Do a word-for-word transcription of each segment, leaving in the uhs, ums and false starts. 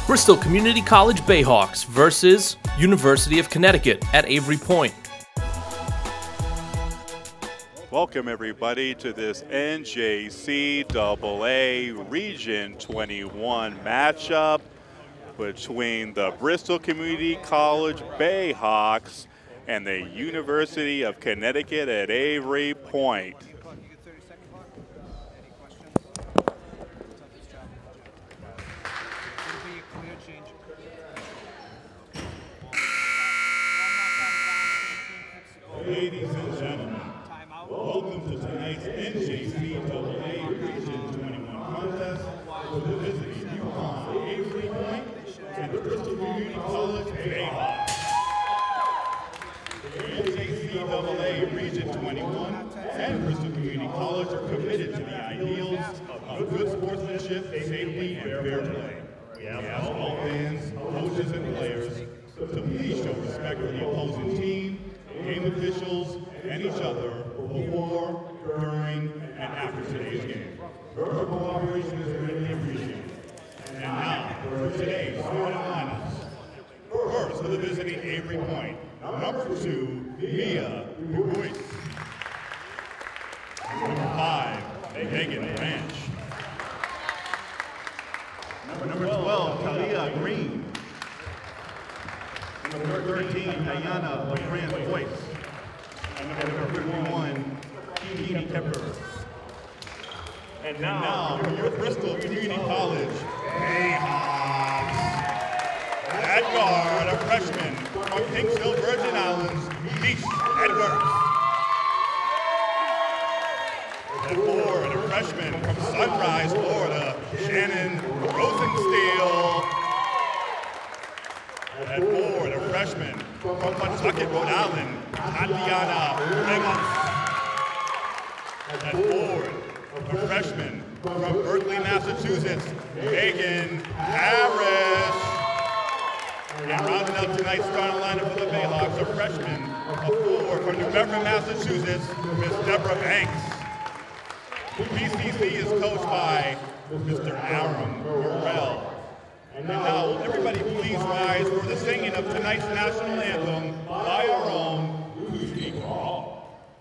Bristol Community College Bayhawks versus University of Connecticut at Avery Point. Welcome everybody to this N J C double A Region twenty-one matchup between the Bristol Community College Bayhawks and the University of Connecticut at Avery Point. Ladies and gentlemen, welcome to tonight's N J C double A Region twenty-one contest for the visiting UConn Avery Point and the Bristol Community College Bayhawks. The N J C double A Region twenty-one and Bristol Community College are committed to the ideals of good sportsmanship, safety, and fair play. We ask all fans, coaches, and players to please show respect for the opposing team, game officials, and each other before, during, and after today's game. Your cooperation is greatly appreciated. And now, for today's starting lineups. First, for the visiting Avery Point, number two, Mia Boyce. Number five, Megan Branch. Number twelve, Talia Green. Number thirteen, Diana LeGrand Boyce. And number fifty-one, Keeney Kepper. And now, for your Bristol Community College Bayhawks. At guard, a freshman from Pinksville, Virgin Islands, Mish Edwards. At forward, a freshman from Sunrise, Florida, Shannon Rosensteel. At forward, a freshman from Pawtucket, Rhode Island, Tatiana Ramos. At forward, a freshman from Berkeley, Massachusetts, Megan Harris. And rounding out tonight's starting lineup for the Bayhawks, a freshman, a forward from New Bedford, Massachusetts, Miss Deborah Banks. B C C is coached by Mister Aaron Morrell. And now, will everybody please rise for the singing of tonight's national anthem by our own Lucy Hall.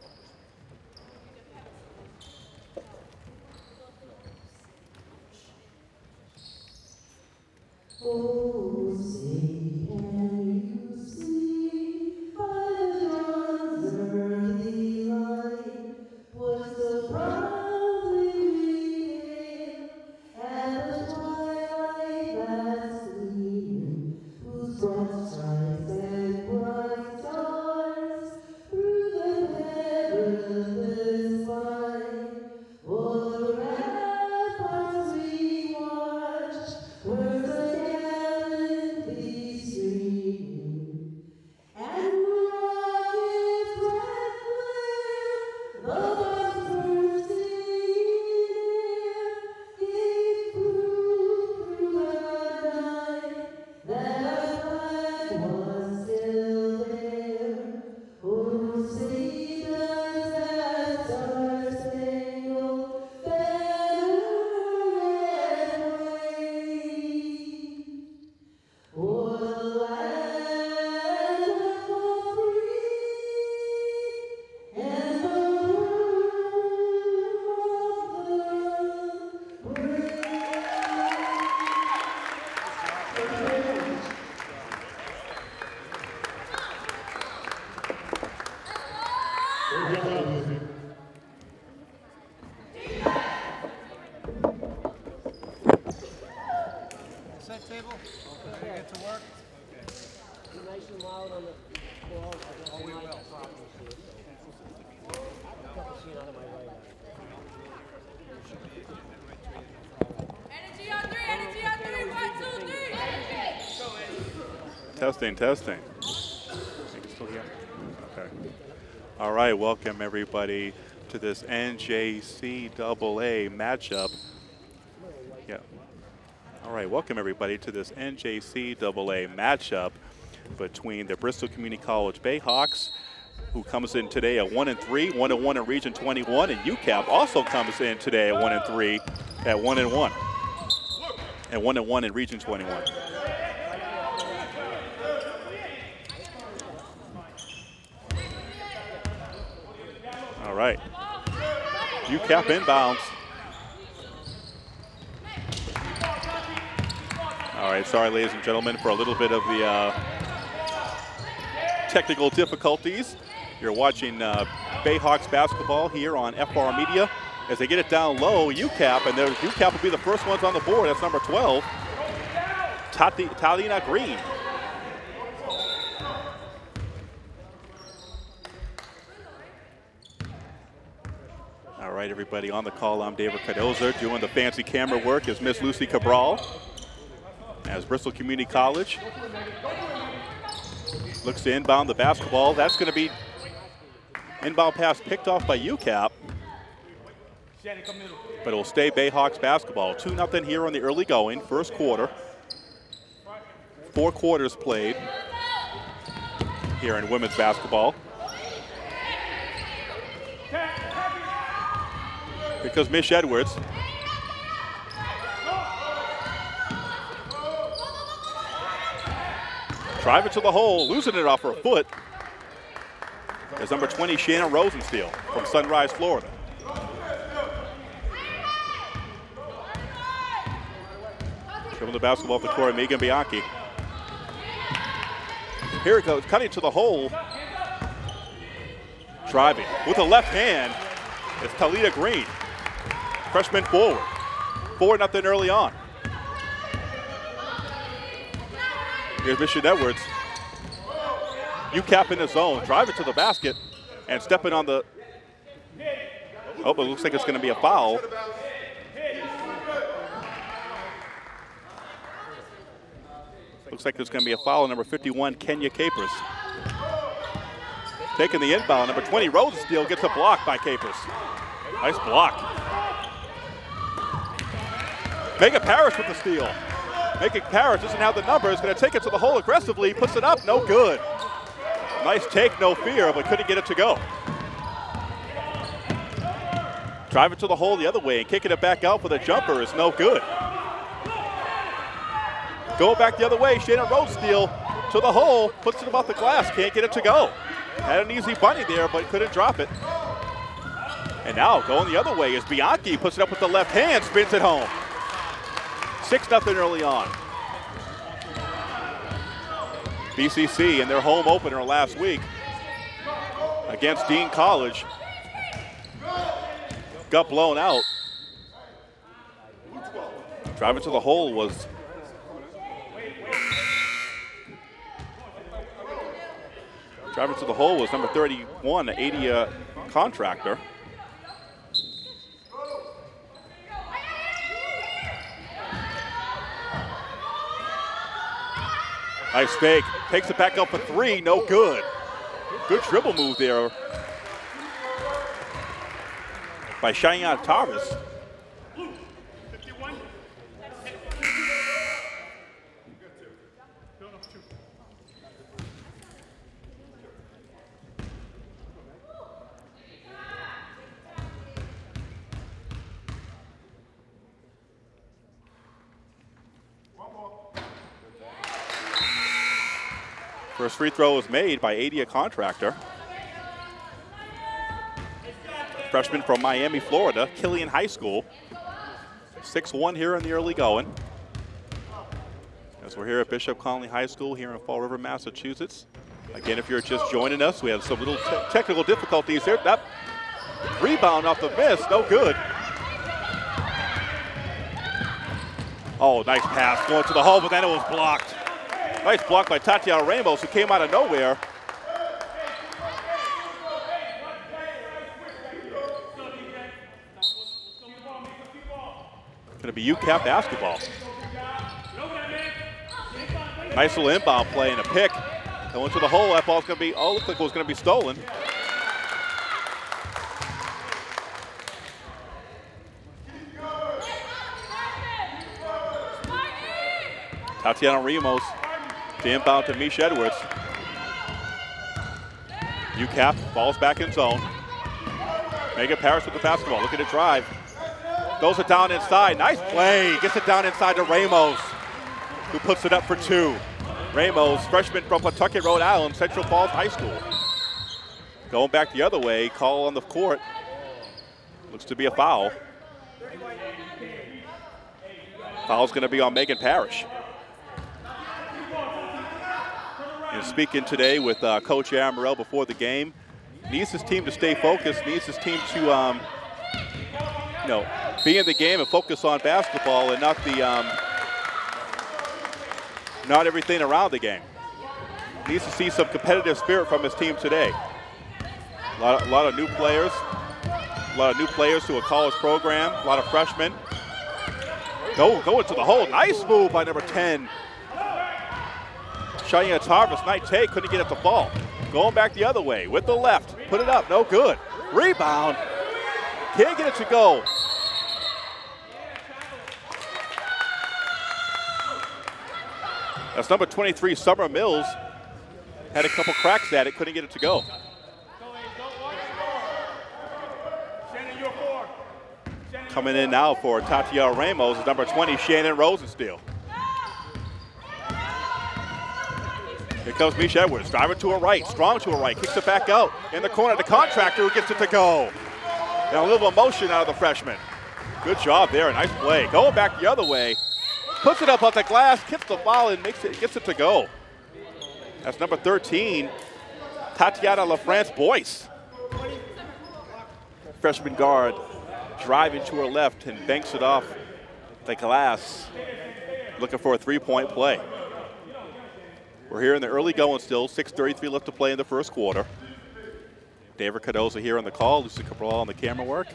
Oh, say can you see by the dawn's early light what so proudly we hailed at the twilight that's gleaming, whose broad stripes and bright stars through the perilous fight. For the ramparts we watched were so gallantly streaming, and rockets crackling, the bombs bursting near, gave proof through the night that our flag was still there. Oh, save us that star-spangled banner and wave. For the land of the free and the home of the brave. Good job, Lucy. Set table? Okay. Get to work? Be nice and loud on the floor. Oh, we will. I've got the scene out of my right eye. Energy on three, energy on three, one, two, three. Testing, testing. Think it's still here? Okay. All right, welcome everybody to this N J C double A matchup. Yeah. All right, welcome everybody to this N J C double A matchup between the Bristol Community College Bayhawks, who comes in today at one and three, one and one in Region twenty-one, and U C A P also comes in today at one and three, at one and one, and one and one in Region twenty-one. All right. U C A P inbounds. All right, sorry, ladies and gentlemen, for a little bit of the uh, technical difficulties. You're watching uh, Bayhawks basketball here on F R Media. As they get it down low, U C A P, and U C A P will be the first ones on the board. That's number twelve, Tati, Talina Green. All right, everybody on the call. I'm David Cardoza. Doing the fancy camera work is Miss Lucy Cabral. As Bristol Community College looks to inbound the basketball. That's going to be inbound pass picked off by U C A P. But it will stay Bayhawks basketball. two nothing here on the early going, first quarter. Four quarters played here in women's basketball. Because Mish Edwards driving to the hole, losing it off her foot. There's number twenty, Shannon Rosensteel from Sunrise, Florida. Dribbling the basketball off the court, Megan Bianchi. Here it goes, cutting to the hole. Driving with the left hand, it's Talina Green. Freshman forward. four nothing early on. Here's Mission Edwards. U C A P in the zone, driving to the basket and stepping on the, oh, it looks like it's going to be a foul. Looks like there's going to be a foul on number fifty-one, Kenya Capers. Taking the inbound, number twenty, Rosensteel gets a block by Capers. Nice block. Megan Parrish with the steal. Megan Parrish doesn't have the numbers, going to take it to the hole aggressively, puts it up, no good. Nice take, no fear, but couldn't get it to go. Driving to the hole the other way and kicking it back out for the jumper is no good. Go back the other way, Shannon Rosensteel to the hole, puts it about the glass, can't get it to go. Had an easy bunny there, but couldn't drop it. And now going the other way is Bianchi, puts it up with the left hand, spins it home. six nothing early on. B C C in their home opener last week against Dean College got blown out. Driving to the hole was driving to the hole was number thirty-one, Adia Contractor. Nice fake, takes it back up for three, no good. Good dribble move there by Cheyenne Tavis. First free throw was made by Adia Contractor. Freshman from Miami, Florida, Killian High School. six one here in the early going. As we're here at Bishop Connolly High School here in Fall River, Massachusetts. Again, if you're just joining us, we have some little te technical difficulties here. That rebound off the miss, no good. Oh, nice pass going to the hole, but then it was blocked. Nice block by Tatiana Ramos, who came out of nowhere. Going to be U C A P basketball. Nice little inbound play and a pick. Going to the hole, that ball's going to be, oh, looks like it was going to be stolen. Tatiana Ramos. To inbound to Mish Edwards. U C A P falls back in zone. Megan Parrish with the basketball, looking to drive. Throws it down inside, nice play. Gets it down inside to Ramos, who puts it up for two. Ramos, freshman from Pawtucket, Rhode Island, Central Falls High School. Going back the other way, call on the court. Looks to be a foul. Foul's going to be on Megan Parrish. And speaking today with uh, Coach Aaron Morrell before the game, needs his team to stay focused, needs his team to um, you know, be in the game and focus on basketball and not the um, not everything around the game. Needs to see some competitive spirit from his team today. A lot of, a lot of new players, a lot of new players to a college program, a lot of freshmen. Go, go into the hole. Nice move by number ten. Cheyenne Tarvis, nice take, couldn't get it to fall. Going back the other way with the left. Put it up, no good. Rebound. Can't get it to go. That's number twenty-three, Summer Mills. Had a couple cracks at it, couldn't get it to go. Coming in now for Tatiana Ramos is number twenty, Shannon Rosensteel. Here comes Misha Edwards, driving to her right, strong to her right, kicks it back out. In the corner, the contractor who gets it to go. And a little emotion out of the freshman. Good job there, a nice play. Going back the other way, puts it up off the glass, gets the ball and makes it, gets it to go. That's number thirteen, Tatiana LaFrance Boyce. Freshman guard driving to her left and banks it off the glass, looking for a three-point play. We're here in the early going still, six thirty-three left to play in the first quarter. David Cardoza here on the call, Lucy Cabral on the camera work.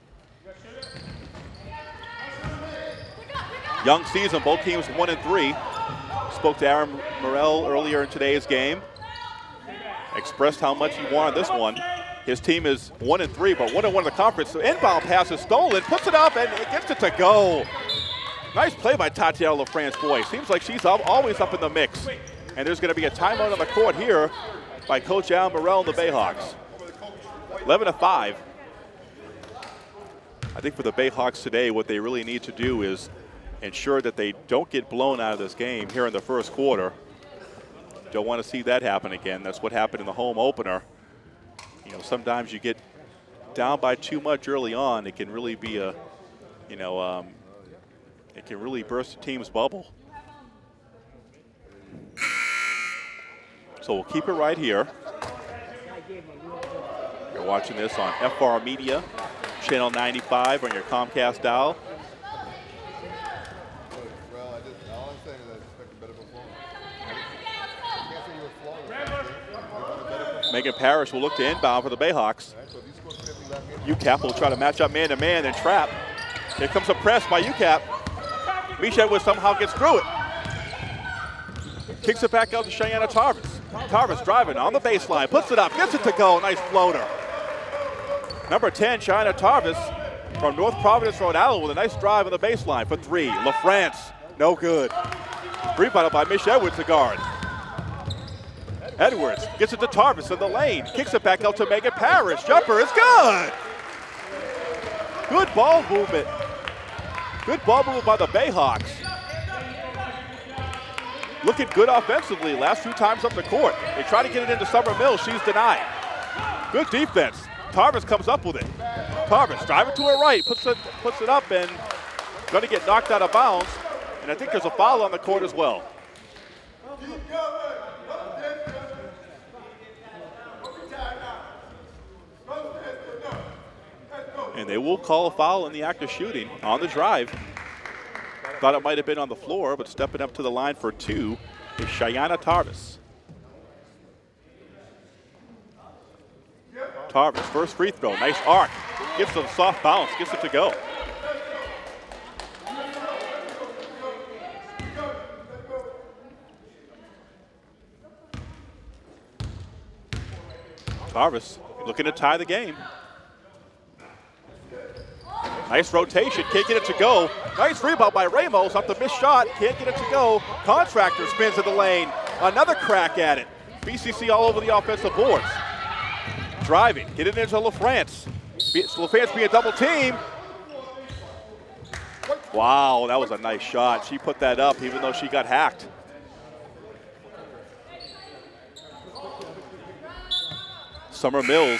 Young season, both teams one and three. Spoke to Aaron Morrell earlier in today's game. Expressed how much he wanted this one. His team is one and three, but one and one in the conference. So inbound pass is stolen, puts it up, and it gets it to go. Nice play by Tatiana LaFrance Boyce. Seems like she's always up in the mix. And there's going to be a timeout on the court here by Coach Aaron Morrell and the Bayhawks. eleven to five. I think for the Bayhawks today, what they really need to do is ensure that they don't get blown out of this game here in the first quarter. Don't want to see that happen again. That's what happened in the home opener. You know, sometimes you get down by too much early on. It can really be a, you know, um, it can really burst a team's bubble. So we'll keep it right here. You're watching this on F R Media, channel ninety-five on your Comcast dial. Well, I just, all I'm saying is I expect a better performance. I can't say you were flawless. Megan Parrish will look to inbound for the Bayhawks. U C A P will try to match up man-to-man and trap. Here comes a press by U C A P. Misha Edwards somehow gets through it. Kicks it back out to Cheyenne Tarvis. Tarvis driving on the baseline, puts it up, gets it to go. Nice floater. Number ten, Cheyenne Tarvis from North Providence, Rhode Island, with a nice drive on the baseline for three. LaFrance, no good. Rebounded by Mish Edwards, the guard. Edwards gets it to Tarvis in the lane, kicks it back out to Megan Parrish. Jumper is good. Good ball movement. Good ball movement by the Bayhawks. Looking good offensively last few times up the court. They try to get it into Summer Mills. She's denied. Good defense. Tarvis comes up with it. Tarvis driving to her right, puts it, puts it up and going to get knocked out of bounds. And I think there's a foul on the court as well. And they will call a foul in the act of shooting on the drive. Thought it might have been on the floor, but stepping up to the line for two is Cheyenne Tarvis. Tarvis, first free throw, nice arc. Gives it a soft bounce, gets it to go. Tarvis looking to tie the game. Nice rotation, can't get it to go. Nice rebound by Ramos off the missed shot, can't get it to go. Contractor spins in the lane, another crack at it. B C C all over the offensive boards. Driving, get it into LaFrance. LaFrance being double team. Wow, that was a nice shot. She put that up even though she got hacked. Summer Mills.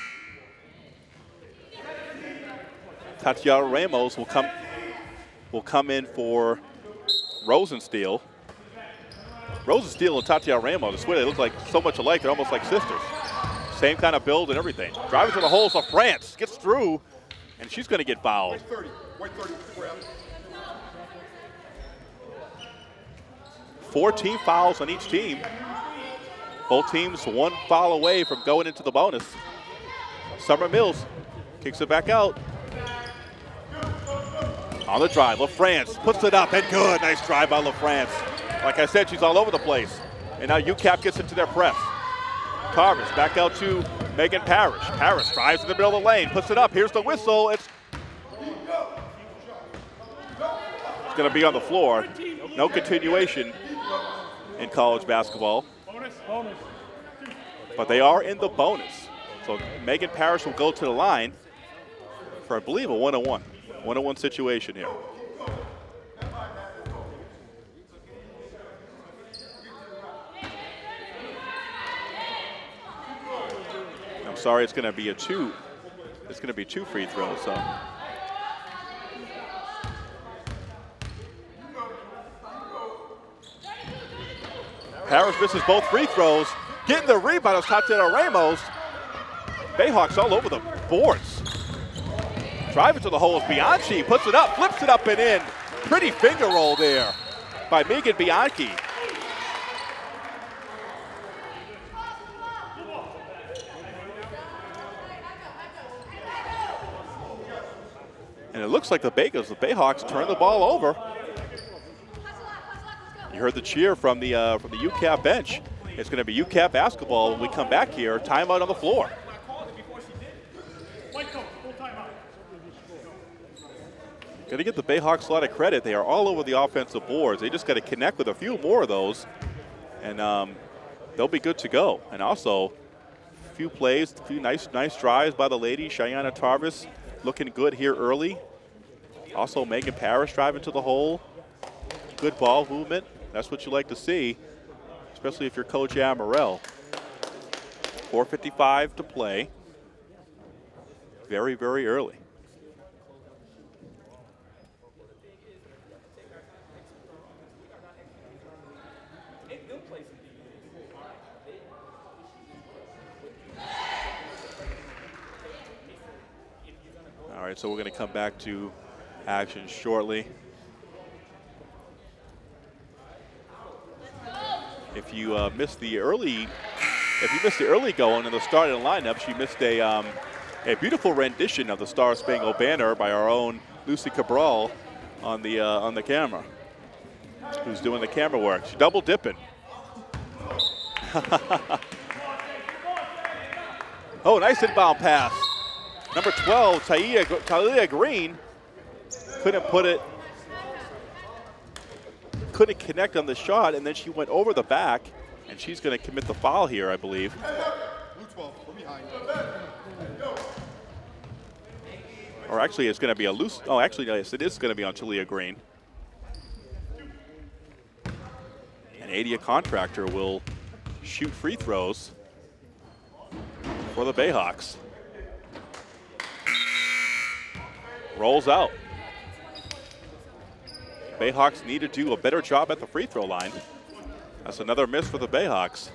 Tatiana Ramos will come will come in for Rosensteel. Rosensteel and Tatiana Ramos, I swear they look like so much alike, they're almost like sisters. Same kind of build and everything. Driving to the holes of France, gets through, and she's going to get fouled. Four team fouls on each team. Both teams one foul away from going into the bonus. Summer Mills kicks it back out. On the drive, LaFrance puts it up and good. Nice drive by LaFrance. Like I said, she's all over the place. And now U C A P gets into their press. Tarvis back out to Megan Parrish. Parrish drives in the middle of the lane, puts it up. Here's the whistle. It's, it's going to be on the floor. No continuation in college basketball. But they are in the bonus. So Megan Parrish will go to the line for, I believe, a one-on-one. One-on-one situation here. I'm sorry, it's going to be a two. It's going to be two free throws. So. Parrish misses both free throws. Getting the rebound is Tatiana Ramos. Bayhawks all over the boards. Driving to the hole is Bianchi, puts it up, flips it up and in. Pretty finger roll there by Megan Bianchi. And it looks like the Bagels, the Bayhawks turn the ball over. You heard the cheer from the uh, from the U C A P bench. It's going to be U C A P basketball when we come back here. Timeout on the floor. Got to give the Bayhawks a lot of credit. They are all over the offensive boards. They just got to connect with a few more of those, and um, they'll be good to go. And also, a few plays, a few nice, nice drives by the lady. Cheyenne Tarvis looking good here early. Also, Megan Parrish driving to the hole. Good ball movement. That's what you like to see, especially if you're Coach Amorell. four fifty-five to play. Very, very early. All right, so we're going to come back to action shortly. If you uh, missed the early, if you missed the early going in the starting lineup, you missed a um, a beautiful rendition of the Star Spangled Banner by our own Lucy Cabral on the uh, on the camera, who's doing the camera work. She's double dipping. Oh, nice inbound pass. Number twelve, Talia, Talia Green, couldn't put it, couldn't connect on the shot, and then she went over the back, and she's going to commit the foul here, I believe. Or actually, it's going to be a loose, oh, actually, yes, it is going to be on Talia Green. And Adia Contractor will shoot free throws for the Bayhawks. Rolls out. Bayhawks need to do a better job at the free throw line. That's another miss for the Bayhawks.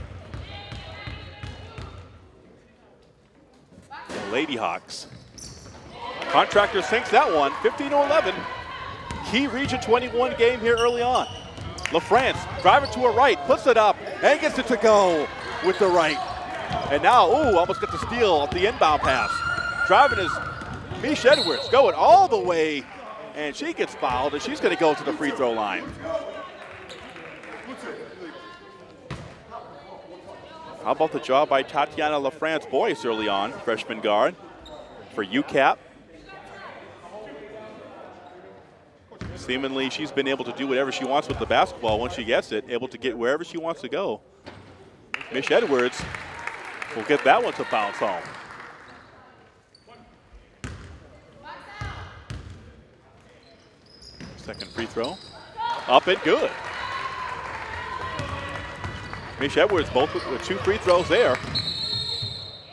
The Lady Hawks. Contractor sinks that one, fifteen to eleven. Key Region twenty-one game here early on. LaFrance driving to her right, puts it up, and gets it to go with the right. And now, ooh, almost gets the steal off the inbound pass. Driving is Mish Edwards, going all the way, and she gets fouled, and she's going to go to the free throw line. How about the job by Tatiana LaFrance Boyce early on, freshman guard for U C A P. Seemingly, she's been able to do whatever she wants with the basketball once she gets it, able to get wherever she wants to go. Mish Edwards will get that one to bounce home. Second free throw, up and good. Mish Edwards both with two free throws there.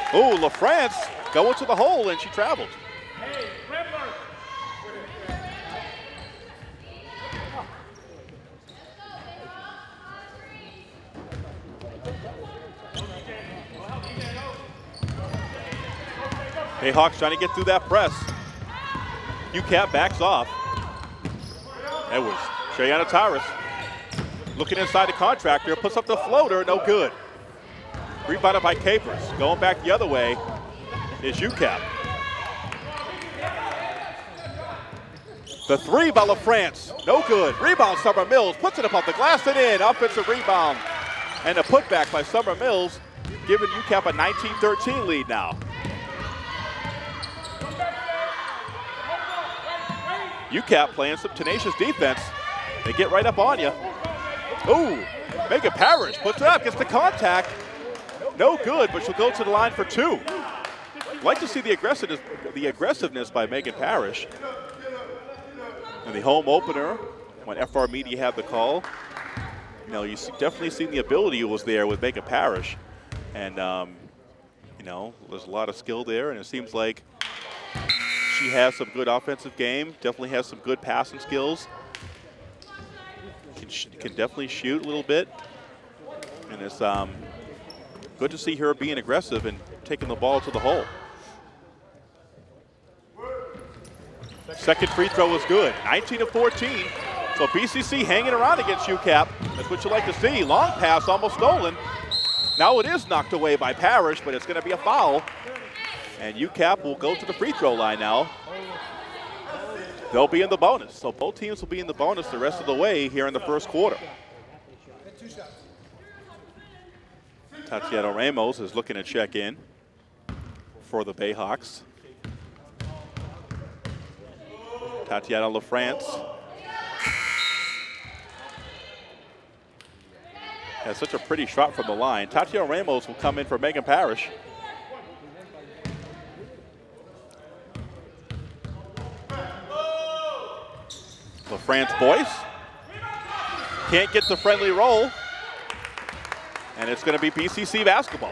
Oh, LaFrance going to the hole, and she traveled. Bayhawks trying to get through that press. U C A P backs off. Edwards, Shayana Tyrus looking inside the contractor, puts up the floater, no good. Rebounded by Capers. Going back the other way is U C A P. The three by LaFrance, no good. Rebound, Summer Mills, puts it up off the glass and in. Offensive rebound. And a putback by Summer Mills, giving U C A P a nineteen thirteen lead now. U C A P playing some tenacious defense. They get right up on you. Ooh, Megan Parrish puts it up, gets the contact. No good, but she'll go to the line for two. Like to see the aggressiveness, the aggressiveness by Megan Parrish. And the home opener, when F R Media had the call, you know, you see, definitely seen the ability was there with Megan Parrish. And, um, you know, there's a lot of skill there, and it seems like she has some good offensive game, definitely has some good passing skills. Can, can definitely shoot a little bit. And it's um, good to see her being aggressive and taking the ball to the hole. Second free throw was good, nineteen to fourteen. So B C C hanging around against U C A P. That's what you like to see. Long pass, almost stolen. Now it is knocked away by Parrish, but it's going to be a foul. And U C A P will go to the free throw line now. They'll be in the bonus. So both teams will be in the bonus the rest of the way here in the first quarter. Tatiana Ramos is looking to check in for the Bayhawks. Tatiana LaFrance has such a pretty shot from the line. Tatiana Ramos will come in for Megan Parrish. LaFrance Boyce can't get the friendly roll, and it's going to be B C C basketball.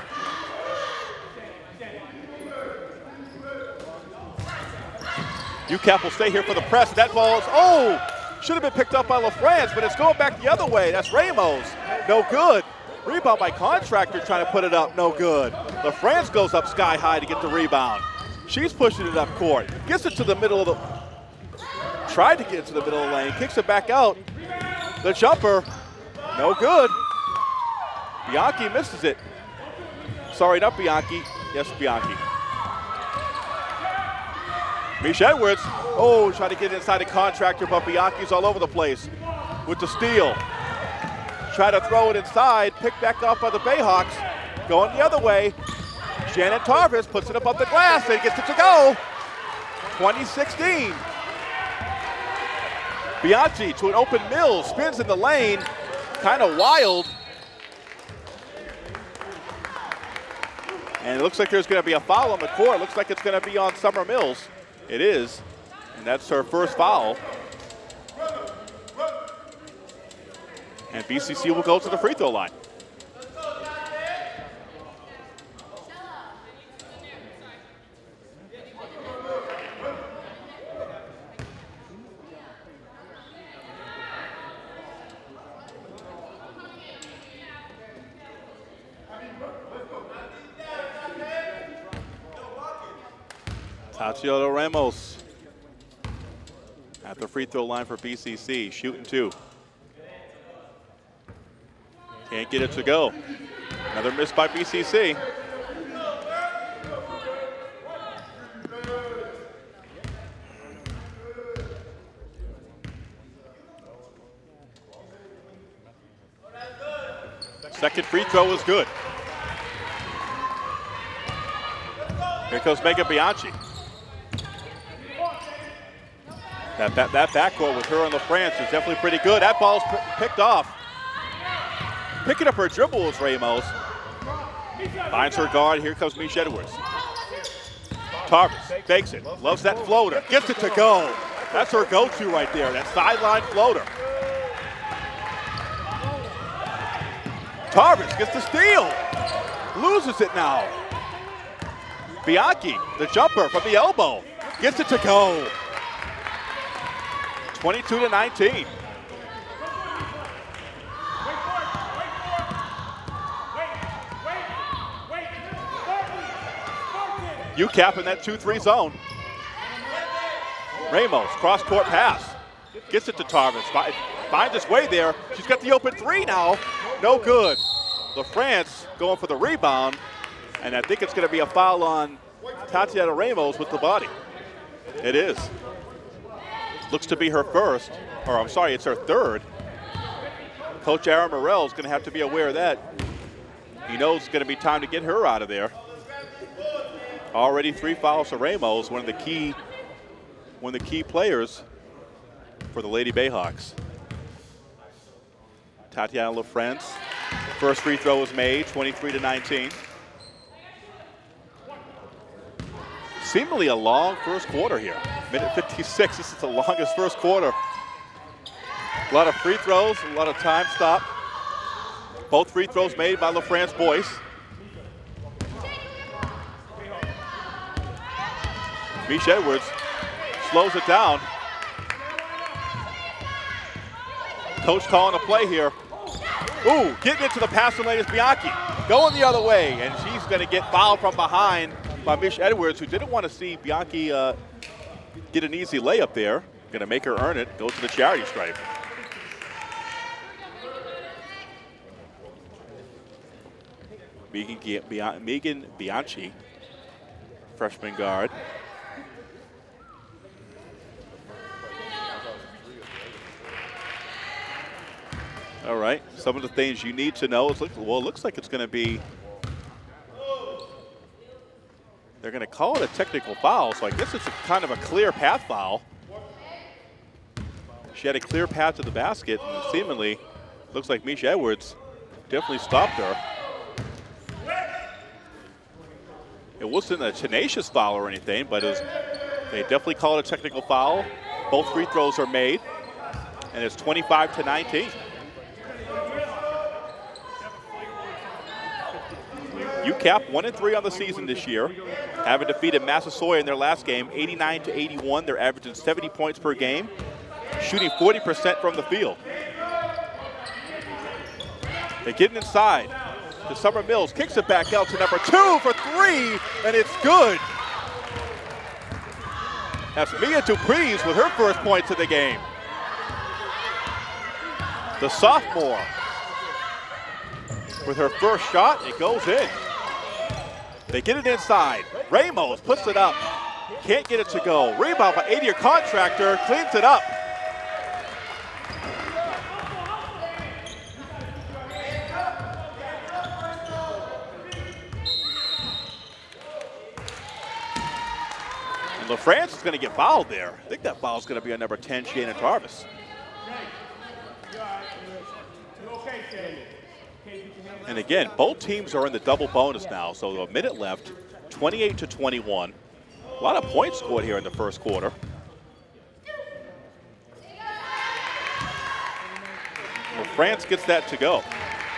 U C A P will stay here for the press. That ball is, oh, should have been picked up by LaFrance, but it's going back the other way. That's Ramos, no good. Rebound by Contractor trying to put it up, no good. LaFrance goes up sky high to get the rebound. She's pushing it up court, gets it to the middle of the, tried to get it to the middle of the lane, kicks it back out. The jumper, no good. Bianchi misses it. Sorry, not Bianchi. Yes, Bianchi. Mish Edwards, oh, trying to get inside the Contractor, but Bianchi's all over the place with the steal. Try to throw it inside, picked back off by the Bayhawks. Going the other way. Shannon Tarvis puts it up off the glass and gets it to go. twenty sixteen. Bianchi to an open Mills, spins in the lane, kind of wild. And it looks like there's going to be a foul on the court. Looks like it's going to be on Summer Mills. It is, and that's her first foul. And B C C will go to the free throw line. Tatiana Ramos at the free throw line for B C C, shooting two. Can't get it to go. Another miss by B C C. Second free throw is good. Here comes Megan Bianchi. That, that, that backcourt with her and LaFrance is definitely pretty good. That ball's picked off. Picking up her dribble is Ramos. Finds her guard. Here comes Mish Edwards. Tarvis fakes it. Loves that floater. Gets it to go. That's her go-to right there. That sideline floater. Tarvis gets the steal. Loses it now. Bianchi, the jumper from the elbow, gets it to go. twenty-two to nineteen. U C A P in that two three zone. Ramos, cross-court pass. Gets it to Tarvis. Finds his way there. She's got the open three now. No good. LaFrance going for the rebound. And I think it's going to be a foul on Tatiana Ramos with the body. It is. Looks to be her first. Or I'm sorry, it's her third. Coach Aaron Morrell is going to have to be aware of that. He knows it's going to be time to get her out of there. Already three fouls for Ramos, one of the key, one of the key players for the Lady Bayhawks. Tatiana LaFrance, first free throw is made, twenty-three to nineteen. Seemingly a long first quarter here. Minute fifty-six, this is the longest first quarter. A lot of free throws, a lot of time stop. Both free throws made by LaFrance Boyce. Mish Edwards slows it down. Coach calling a play here. Ooh, getting into the passing lane is Bianchi. Going the other way, and she's going to get fouled from behind by Mish Edwards, who didn't want to see Bianchi uh, get an easy layup there. Going to make her earn it, go to the charity stripe. Megan, Megan Bianchi, freshman guard. All right, some of the things you need to know is, well, it looks like it's going to be, they're going to call it a technical foul, so I guess it's a kind of a clear path foul. She had a clear path to the basket, and seemingly looks like Mish Edwards definitely stopped her. It wasn't a tenacious foul or anything, but it was, they definitely call it a technical foul. Both free throws are made, and it's twenty-five to nineteen. U C A P one and three on the season this year, having defeated Massasoit in their last game, eighty-nine to eighty-one. They're averaging seventy points per game, shooting forty percent from the field. They're getting inside. To Summer Mills, kicks it back out to number two for three, and it's good. That's Mia Dupree's with her first points of the game. The sophomore with her first shot, it goes in. They get it inside. Ramos puts it up. Can't get it to go. Rebound by eighty-year contractor, cleans it up. And LaFrance is going to get fouled there. I think that foul is going to be on number ten, Shannon Tarvis. And again, both teams are in the double bonus now, so a minute left, twenty-eight to twenty-one. A lot of points scored here in the first quarter. Well, France gets that to go.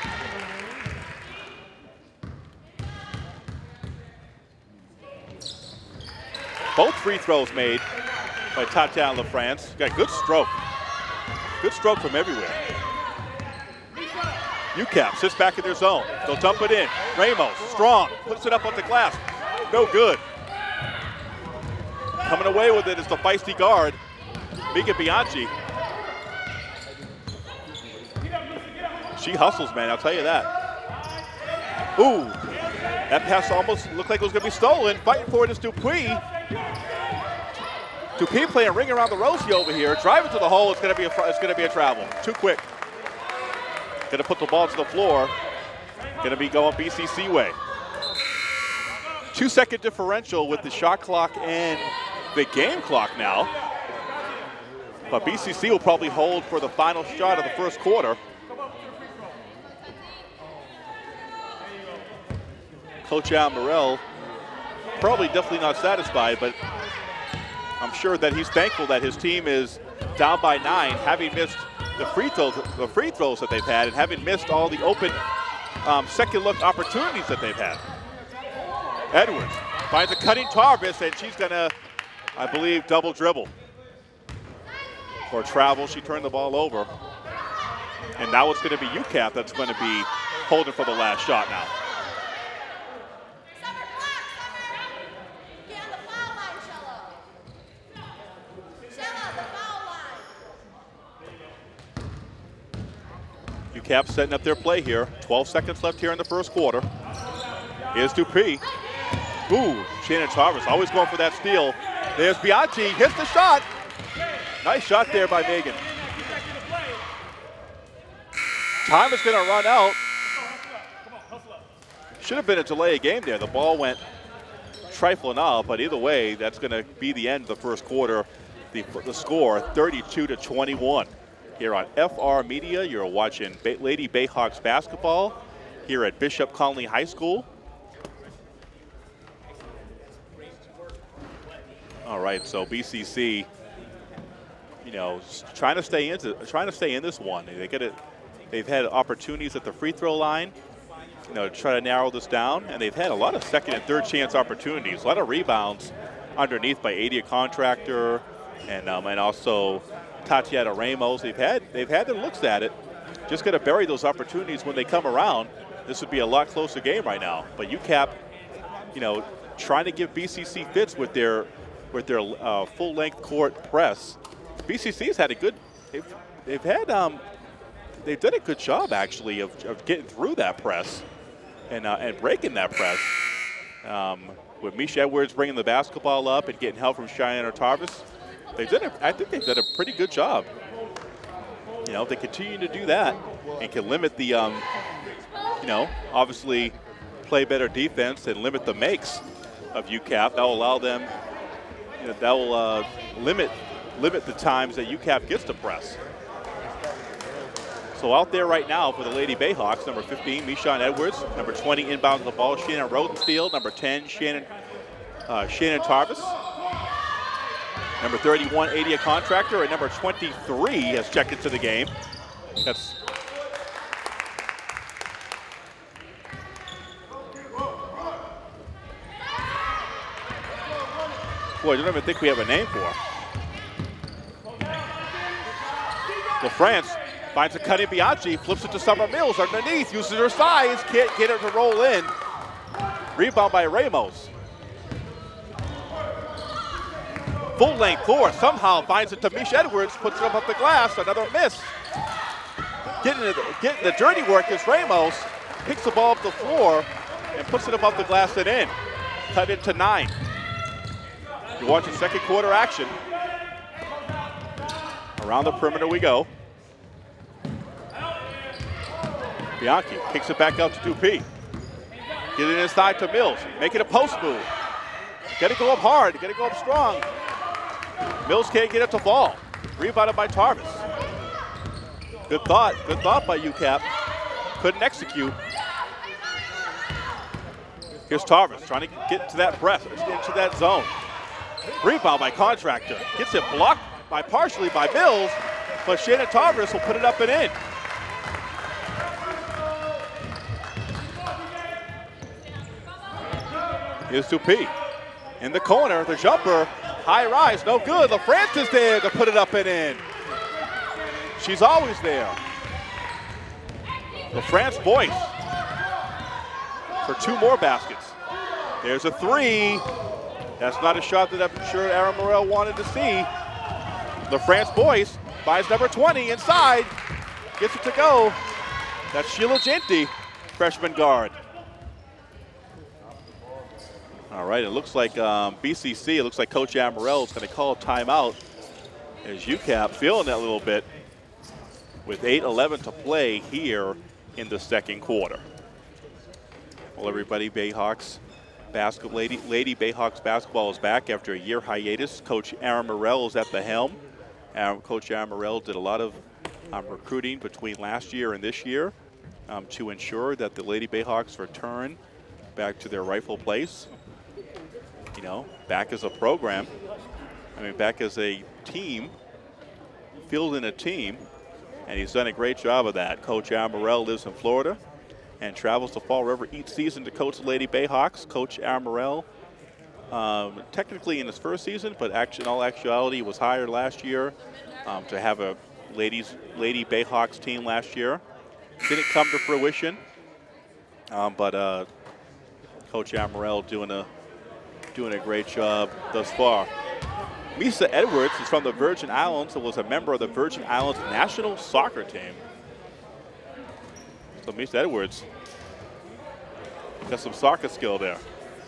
Both free throws made by Tatiana LaFrance. Got good stroke. Good stroke from everywhere. U C A P sits back in their zone. They'll dump it in. Ramos, strong, puts it up on the glass. No good. Coming away with it is the feisty guard, Megan Bianchi. She hustles, man, I'll tell you that. Ooh, that pass almost looked like it was going to be stolen. Fighting for it is Dupuis. Dupuis playing ring around the rosy over here. Driving to the hole, it's going to be a, it's going to be a travel. Too quick. Going to put the ball to the floor. Going to be going B C C way. Two second differential with the shot clock and the game clock now. But B C C will probably hold for the final shot of the first quarter. Coach Al Morrell probably definitely not satisfied, but I'm sure that he's thankful that his team is down by nine, having missed the free throws, the free throws that they've had, and having missed all the open um, second look opportunities that they've had. Edwards Finds a cutting Tarvis, and she's going to, I believe, double dribble. For travel, she turned the ball over. And now it's going to be U C A P that's going to be holding for the last shot now. U C A P setting up their play here. twelve seconds left here in the first quarter. Here's Dupuis. Ooh, Shannon Tarvis always going for that steal. There's Bianchi, hits the shot. Nice shot there by Megan. Time is going to run out. Should have been a delay game there. The ball went trifling out, but either way, that's going to be the end of the first quarter. The, the score, thirty-two to twenty-one. Here on F R Media, you're watching Bay Lady Bayhawks basketball here at Bishop Connolly High School. All right, so B C C, you know, trying to stay into, trying to stay in this one. They get it. They've had opportunities at the free throw line, you know, to try to narrow this down, and they've had a lot of second and third chance opportunities. A lot of rebounds underneath by Adia Contractor and um, and also Tatiana Ramos. They've had they've had their looks at it. Just got to bury those opportunities when they come around. This would be a lot closer game right now. But U C A P, you know, trying to give B C C fits with their with their uh, full-length court press. B C C's had a good. They've, they've had um, they've done a good job actually of, of getting through that press and uh, and breaking that press. Um, with Misha Edwards bringing the basketball up and getting help from Cheyenne Tarvis. They've done a, I think they've done a pretty good job. You know, if they continue to do that and can limit the, um, you know, obviously play better defense and limit the makes of U C A P, that will allow them, you know, that will uh, limit limit the times that U C A P gets to press. So out there right now for the Lady Bayhawks, number fifteen, Michonne Edwards, number twenty, inbounds the ball, Shannon Rodensteel, number ten, Shannon, uh, Shannon Tarvis. Number thirty-one, Adia Contractor, and number twenty-three has checked into the game. That's boy, I don't even think we have a name for her. LaFrance finds a cutting Bianchi, flips it to Summer Mills underneath, uses her size, can't get her to roll in. Rebound by Ramos. Full length court, somehow finds it to Misha Edwards, puts it up, up the glass, another miss. Getting the, getting the dirty work is Ramos, picks the ball up the floor and puts it above the glass and in. Cut into nine. You're watching second quarter action. Around the perimeter we go. Bianchi kicks it back out to Dupuis. Get it inside to Mills, make it a post move. Got to go up hard, got to go up strong. Mills can't get it to fall. Rebounded by Tarvis. Good thought, good thought by U C A P. Couldn't execute. Here's Tarvis trying to get to that press, into that zone. Rebound by Contractor. Gets it blocked by partially by Mills, but Shannon Tarvis will put it up and in. Here's Dupuis. In the corner, the jumper, high rise, no good. LaFrance is there to put it up and in. She's always there. LaFrance Boyce for two more baskets. There's a three. That's not a shot that I'm sure Aaron Morrell wanted to see. LaFrance Boyce finds number twenty inside, gets it to go. That's Sheila Genty, freshman guard. All right, it looks like um, B C C, it looks like Coach Amorell is going to call a timeout as U C A P feeling that a little bit with eight eleven to play here in the second quarter. Well, everybody, Bayhawks basketball, Lady, Lady Bayhawks basketball is back after a year hiatus. Coach Aaron Morrell is at the helm. Um, Coach Aaron Morrell did a lot of um, recruiting between last year and this year um, to ensure that the Lady Bayhawks return back to their rightful place. You know, back as a program, I mean, back as a team, fielding a team, and he's done a great job of that. Coach Amorell lives in Florida and travels to Fall River each season to coach the Lady Bayhawks. Coach Amorell um, technically in his first season, but actually, in all actuality, was hired last year um, to have a ladies Lady Bayhawks team last year. Didn't come to fruition, um, but uh, Coach Amaral doing a doing a great job thus far. Misa Edwards is from the Virgin Islands and was a member of the Virgin Islands national soccer team. So Misa Edwards got some soccer skill there.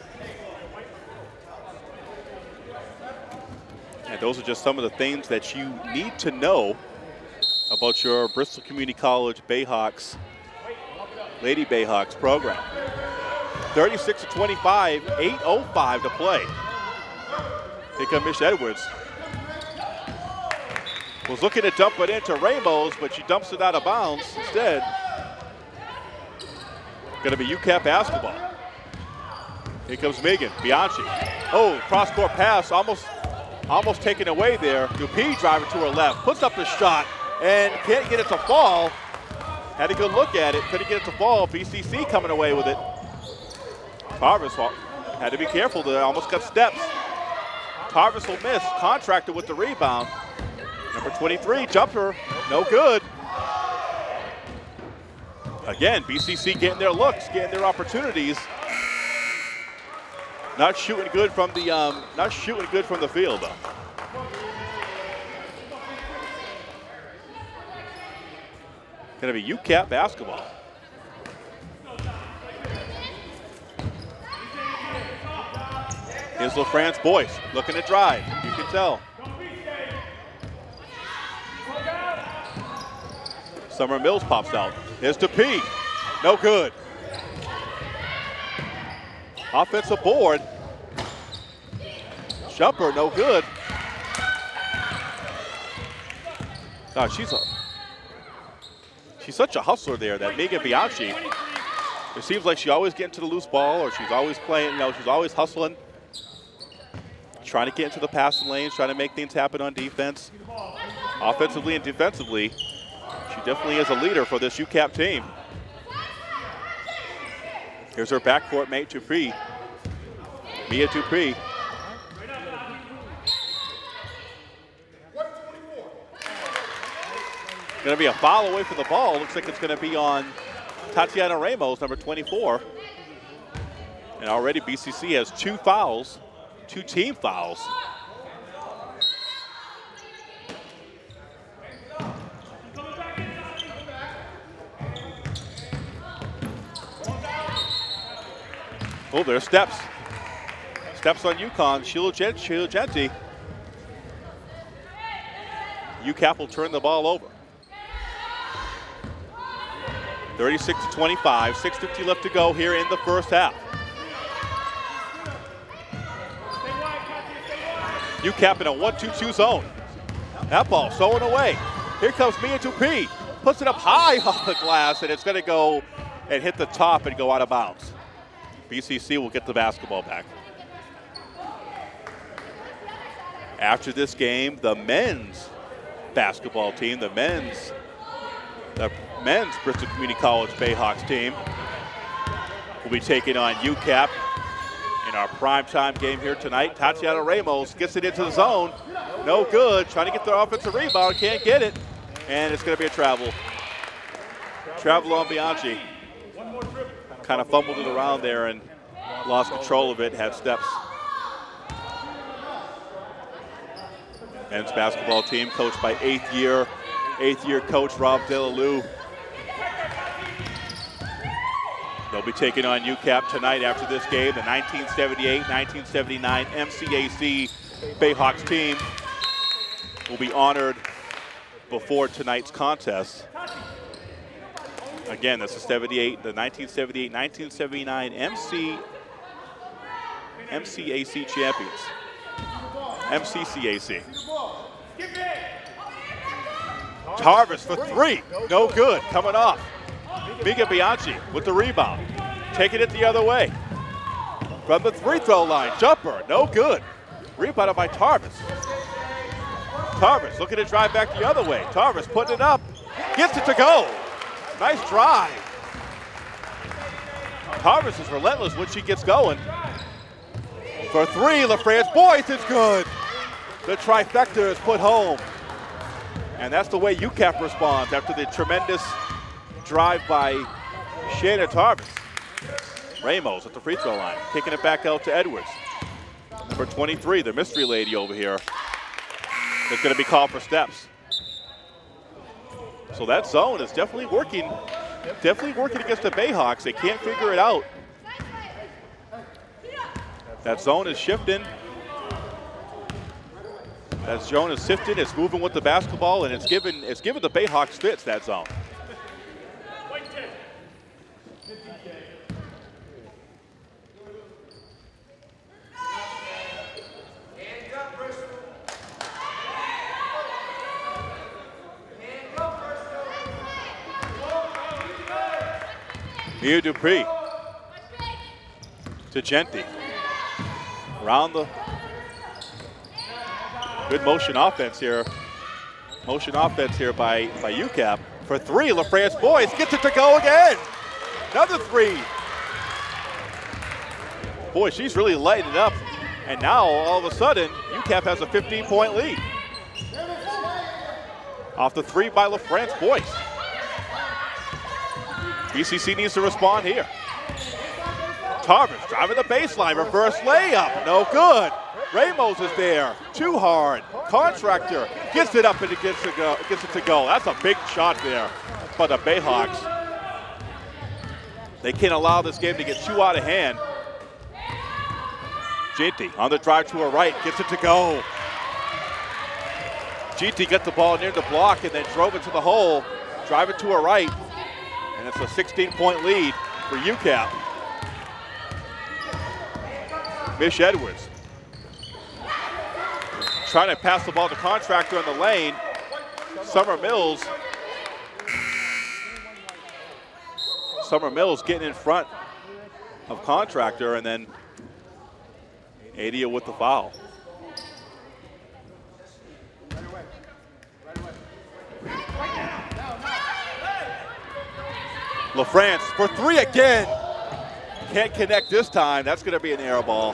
And those are just some of the things that you need to know about your Bristol Community College Bayhawks, Lady Bayhawks program. thirty-six to twenty-five, eight oh five to play. Here comes Miss Edwards. Was looking to dump it into Ramos, but she dumps it out of bounds instead. Going to be U C A P basketball. Here comes Megan Bianchi. Oh, cross-court pass, almost, almost taken away there. Dupuis driving to her left, puts up the shot, and can't get it to fall. Had a good look at it, couldn't get it to fall. B C C coming away with it. Tarvis had to be careful there, almost got steps. Tarvis will miss, contracted with the rebound. Number twenty-three, jumper, no good. Again, B C C getting their looks, getting their opportunities. Not shooting good from the, um, not shooting good from the field though. Gonna be U C A P basketball. Here's LaFrance Boyce looking to drive, you can tell. Summer Mills pops out. Here's Dupuis, no good. Offensive board. Jumper, no good. God, she's a, she's such a hustler there, that Megan Bianchi. It seems like she always getting to the loose ball, or she's always playing, you know, she's always hustling. Trying to get into the passing lanes, trying to make things happen on defense. Offensively and defensively, she definitely is a leader for this U C A P team. Here's her backcourt mate, Dupuis. Mia Dupuis. Going to be a foul away from the ball. Looks like it's going to be on Tatiana Ramos, number twenty-four. And already B C C has two fouls, two team fouls. Oh, there's steps. Steps on UConn. Sheila Genti. U C A P will turn the ball over. thirty-six to twenty-five, six fifty left to go here in the first half. U C A P in a one two two zone. That ball throwing away. Here comes Mia Dupuis. Puts it up high off the glass, and it's going to go and hit the top and go out of bounds. B C C will get the basketball back. After this game, the men's basketball team, the men's, the men's Bristol Community College Bayhawks team will be taking on U C A P in our primetime game here tonight. Tatiana Ramos gets it into the zone. No good. Trying to get the offensive rebound. Can't get it. And it's going to be a travel. Travel on Bianchi. Kind of fumbled it around there and lost control of it. Had steps. Men's basketball team coached by eighth year, eighth year coach Rob Delalue. They'll be taking on U C A P tonight after this game. The nineteen seventy-eight nineteen seventy-nine M C A C Bayhawks team will be honored before tonight's contest. Again, this is seventy-eight, the nineteen seventy-eight nineteen seventy-nine M C, M C A C champions. M C C A C. Tarvis for three, no good, coming off. Mika Bianchi with the rebound, taking it the other way. From the free throw line, jumper, no good. Rebounded by Tarvis. Tarvis looking to drive back the other way. Tarvis putting it up, gets it to go. Nice drive. Tarvis is relentless when she gets going. for three. LaFrance Boyce is good. The trifecta is put home. And that's the way U C A P responds after the tremendous drive by Shannon Tarvis. Ramos at the free throw line, kicking it back out to Edwards. For twenty-three, the mystery lady over here is going to be called for steps. So that zone is definitely working, definitely working against the Bayhawks. They can't figure it out. That zone is shifting. That zone is shifting. It's moving with the basketball, and it's given it's given the Bayhawks fits, that zone. Mia Dupree to Genti. Around the good motion offense here. Motion offense here by, by U C A P. For three, LaFrance Boyce gets it to go again. Another three. Boy, she's really lighting it up. And now, all of a sudden, U C A P has a fifteen point lead. Off the three by LaFrance Boyce. B C C needs to respond here. Tarvis driving the baseline, reverse layup, no good. Ramos is there, too hard. Contractor gets it up and it gets, to go, gets it to go. That's a big shot there by the Bayhawks. They can't allow this game to get too out of hand. Genti on the drive to her right, gets it to go. Genti gets the ball near the block and then drove it to the hole, drive it to her right, and it's a sixteen point lead for U C A P. Mish Edwards trying to pass the ball to Contractor in the lane. Summer Mills. Summer Mills getting in front of Contractor, and then Adia with the foul. LaFrance for three again. Can't connect this time. That's going to be an air ball.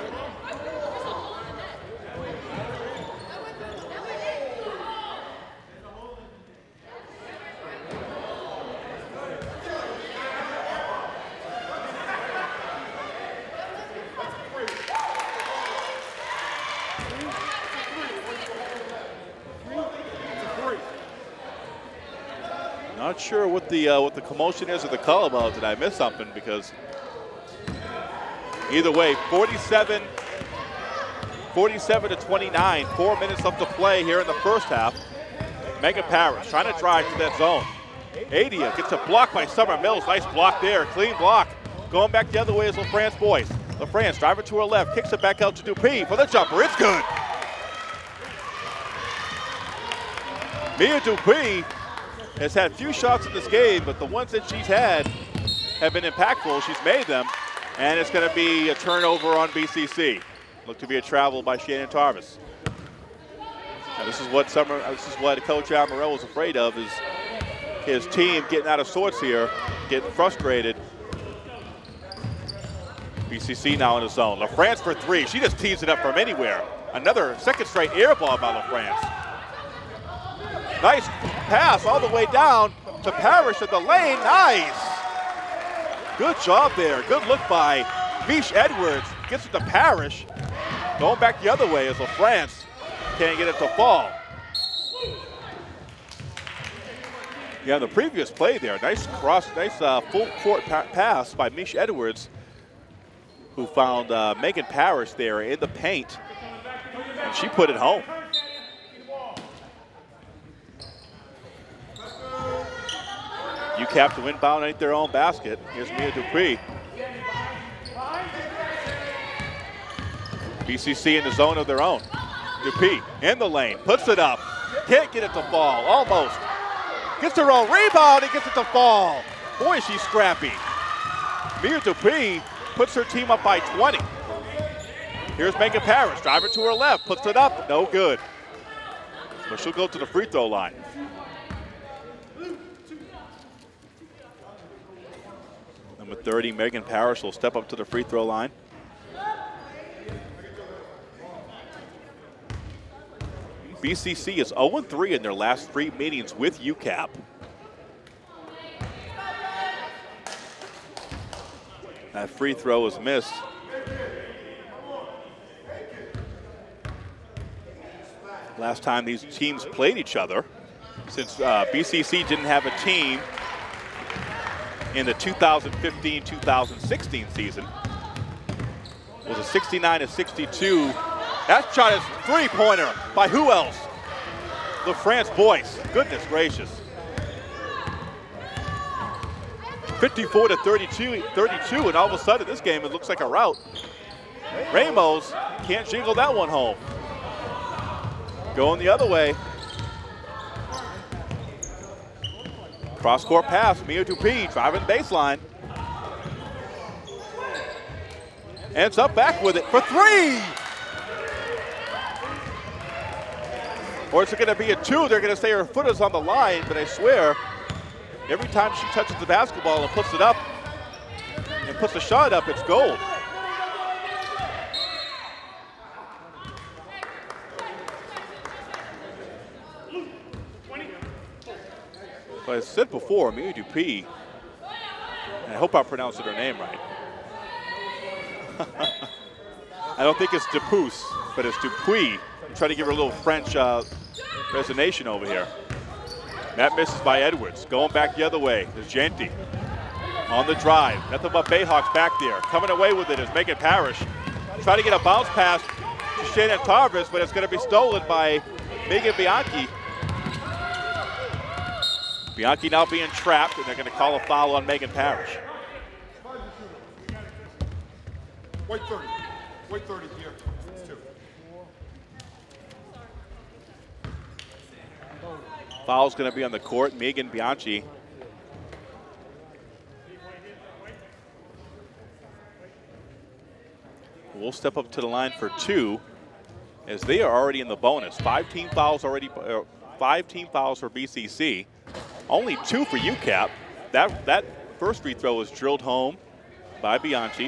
Not sure what the uh, what the commotion is or the call about. Did I miss something? Because either way, forty-seven, forty-seven to twenty-nine, four minutes left to play here in the first half. Megan Parrish trying to drive to that zone. Adia gets a block by Summer Mills. Nice block there, clean block. Going back the other way is LaFrance Boyce. LaFrance driving to her left, kicks it back out to Dupree for the jumper. It's good. Mia Dupree has had few shots in this game, but the ones that she's had have been impactful. She's made them, and it's going to be a turnover on B C C. Look to be a travel by Shannon Tarvis. Now this is what Summer, this is what Coach Al Morrell was afraid of, is his team getting out of sorts here, getting frustrated. B C C now in the zone. LaFrance for three. She just tees it up from anywhere. Another second straight air ball by LaFrance. Nice pass all the way down to Parrish in the lane. Nice. Good job there. Good look by Mish Edwards. Gets it to Parrish. Going back the other way is LaFrance. Can't get it to fall. Yeah, the previous play there. Nice cross, nice uh, full court pa pass by Mish Edwards, who found uh, Megan Parrish there in the paint. And she put it home. U C A P to inbound underneath their own basket. Here's Mia Dupree. B C C in the zone of their own. Dupree in the lane, puts it up. Can't get it to fall, almost. Gets her own rebound and gets it to fall. Boy, she's scrappy. Mia Dupree puts her team up by twenty. Here's Megan Parrish, driver to her left, puts it up, no good. But she'll go to the free throw line. Number thirty, Megan Parrish will step up to the free throw line. B C C is oh and three in their last three meetings with U C A P. That free throw was missed. Last time these teams played each other, since uh, B C C didn't have a team in the two thousand fifteen two thousand sixteen season, was a sixty-nine to sixty-two. That shot is three-pointer by who else? LaFrance Boyce. Goodness gracious. fifty-four to thirty-two, thirty-two, and all of a sudden this game, it looks like a rout. Ramos can't jiggle that one home. Going the other way. Cross-court pass, Mia Dupuis driving baseline. Ends up back with it for three! Or is it gonna be a two? They're gonna say her foot is on the line, but I swear, every time she touches the basketball and puts it up, and puts a shot up, it's gold. But I said before, Mia Dupuis, and I hope I'm pronouncing her name right. I don't think it's Dupuis, but it's Dupuis. I'm trying to give her a little French uh, resonation over here. That misses by Edwards. Going back the other way is Genty. On the drive. Nothing but Bayhawks back there. Coming away with it is Megan Parrish. Trying to get a bounce pass to Shannon Tarvis, but it's going to be stolen by Megan Bianchi. Bianchi now being trapped, and they're going to call a foul on Megan Parrish. Wait thirty. Wait thirty here. It's two. Foul's going to be on the court. Megan Bianchi. We'll step up to the line for two, as they are already in the bonus. Five team fouls already. Uh, five team fouls for B C C. Only two for U C A P. That that first free throw was drilled home by Bianchi.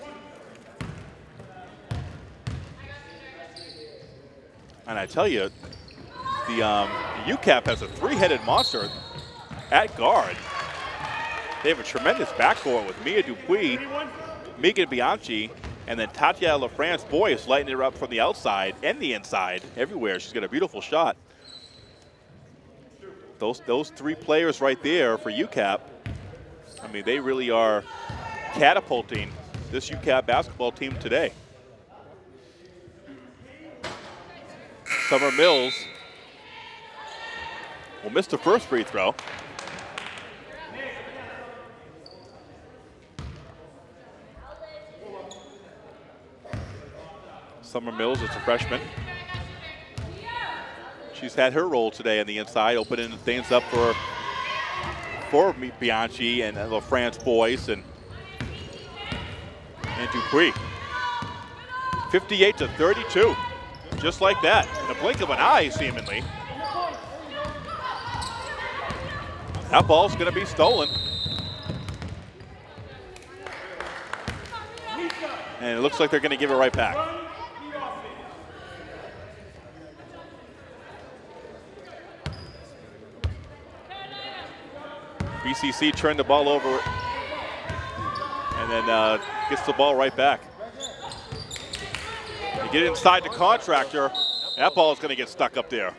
And I tell you, the um, U C A P has a three-headed monster at guard. They have a tremendous backcourt with Mia Dupuis, Megan Bianchi, and then Tatiana LaFrance Boyce lighting her up from the outside and the inside. Everywhere. She's got a beautiful shot. Those, those three players right there for U C A P, I mean, they really are catapulting this U C A P basketball team today. Summer Mills will miss the first free throw. Summer Mills is a freshman. She's had her role today on the inside, opening things up for, for Bianchi and LaFrance Boyce and, and Dupuis. fifty-eight to thirty-two, just like that, in a blink of an eye, seemingly. That ball's going to be stolen. And it looks like they're going to give it right back. B C C turned the ball over and then uh, gets the ball right back. You get inside the contractor, that ball is going to get stuck up there.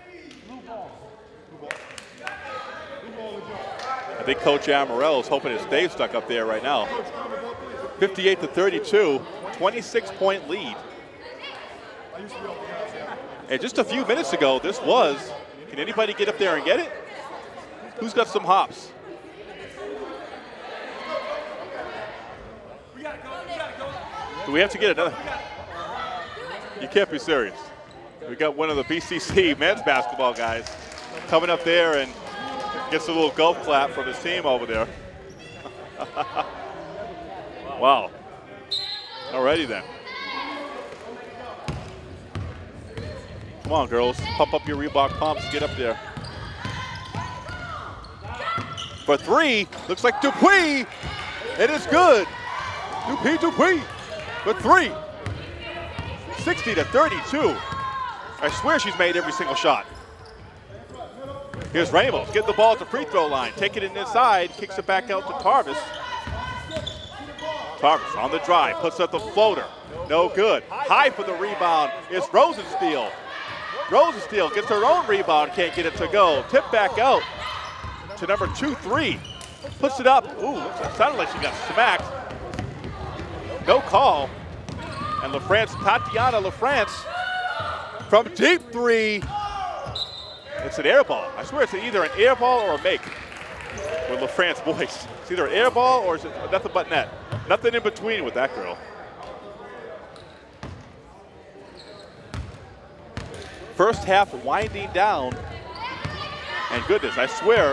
I think Coach Amorell is hoping it stays stuck up there right now. fifty-eight to thirty-two, twenty-six point lead. And just a few minutes ago, this was, can anybody get up there and get it? Who's got some hops? Do we have to get another? You can't be serious. We got one of the B C C men's basketball guys coming up there and gets a little golf clap from his team over there. Wow. Alrighty then. Come on, girls. Pump up your Reebok pumps. Get up there. For three, looks like Dupuis. It is good. Dupuis, Dupuis. For three. sixty to thirty-two. I swear she's made every single shot. Here's Ramos, get the ball at the free throw line, taking it inside, kicks it back out to Tarvis. Tarvis on the drive, puts up the floater, no good. High for the rebound is Rosensteel. Rosensteel gets her own rebound, can't get it to go. Tip back out to number two three. Puts it up, ooh, it sounded like she got smacked. No call. And LaFrance, Tatiana LaFrance from deep three. It's an air ball. I swear it's either an air ball or a make with LaFrance voice. It's either an air ball or it's nothing but net. Nothing in between with that girl. First half winding down. And goodness, I swear,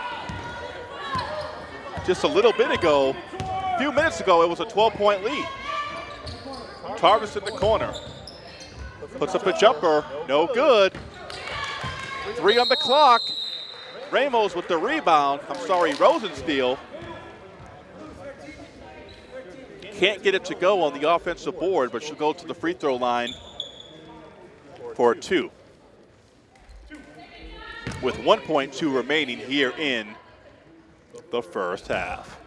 just a little bit ago, a few minutes ago, it was a twelve point lead. Tarvis in the corner. Puts up a jumper, no good. Three on the clock. Ramos with the rebound. I'm sorry, Rosensteel. Can't get it to go on the offensive board, but she'll go to the free throw line for two. With one point two remaining here in the first half.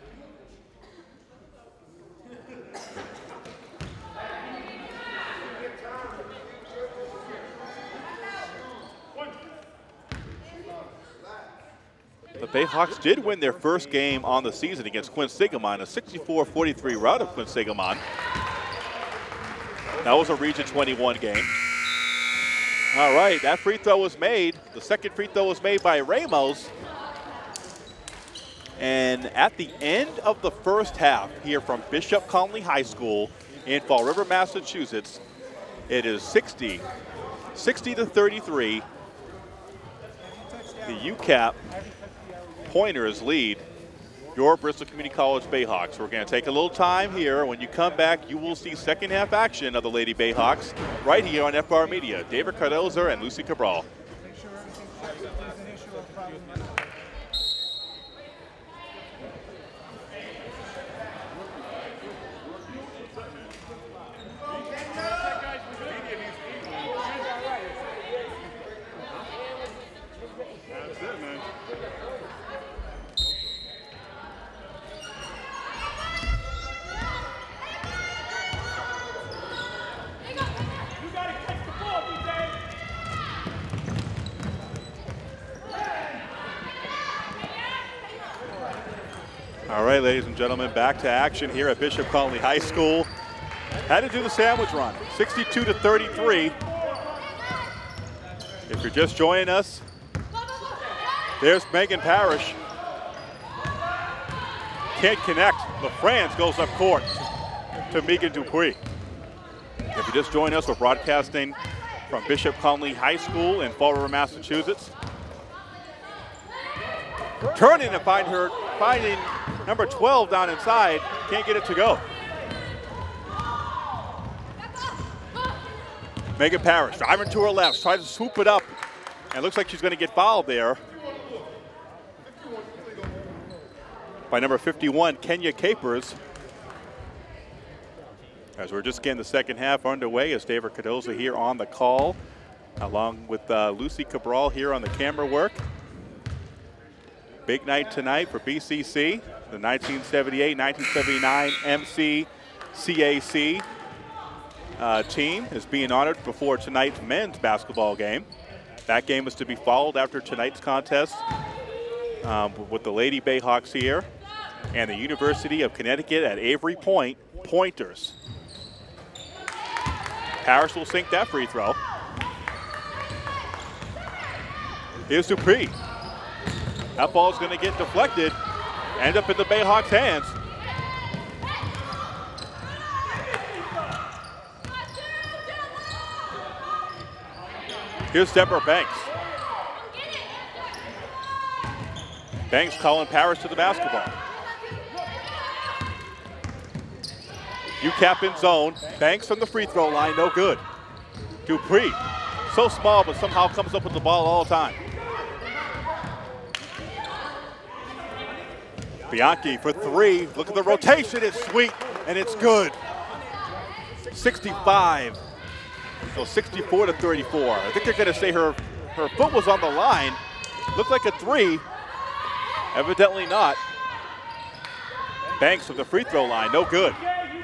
The Bayhawks did win their first game on the season against Quinsigamon, a sixty-four forty-three rout of Quinsigamon. That was a Region twenty-one game. All right, that free throw was made. The second free throw was made by Ramos. And at the end of the first half here from Bishop Connolly High School in Fall River, Massachusetts, it is sixty, sixty to thirty-three. The U C A P Pointers lead your Bristol Community College Bayhawks. We're going to take a little time here. When you come back, you will see second half action of the Lady Bayhawks right here on F R Media. David Cardoza and Lucy Cabral. All right, ladies and gentlemen, back to action here at Bishop Connolly High School. Had to do the sandwich run, sixty-two to thirty-three. If you're just joining us, there's Megan Parrish. Can't connect. LaFrance goes up court to Megan Dupuis. If you just joined us, we're broadcasting from Bishop Connolly High School in Fall River, Massachusetts. Turning and find her, finding number twelve down inside. Can't get it to go. Megan Parrish driving to her left, tries to swoop it up, and looks like she's going to get fouled there by number fifty-one, Kenya Capers. As we're just getting the second half underway, as David Cardoza here on the call, along with uh, Lucy Cabral here on the camera work. Big night tonight for B C C, the nineteen seventy-eight nineteen seventy-nine M C C A C uh, team is being honored before tonight's men's basketball game. That game is to be followed after tonight's contest um, with the Lady Bayhawks here and the University of Connecticut at Avery Point Pointers. Parrish will sink that free throw. Here's Dupuis. That ball's going to get deflected, end up in the Bayhawks' hands. Here's Deborah Banks. Banks calling Parrish to the basketball. U C A P in zone. Banks from the free throw line, no good. Dupuis, so small, but somehow comes up with the ball all the time. Bianchi for three. Look at the rotation. It's sweet and it's good. sixty-five So sixty-four to thirty-four. I think they're going to say her, her foot was on the line. Looked like a three. Evidently not. Banks from the free throw line, no good.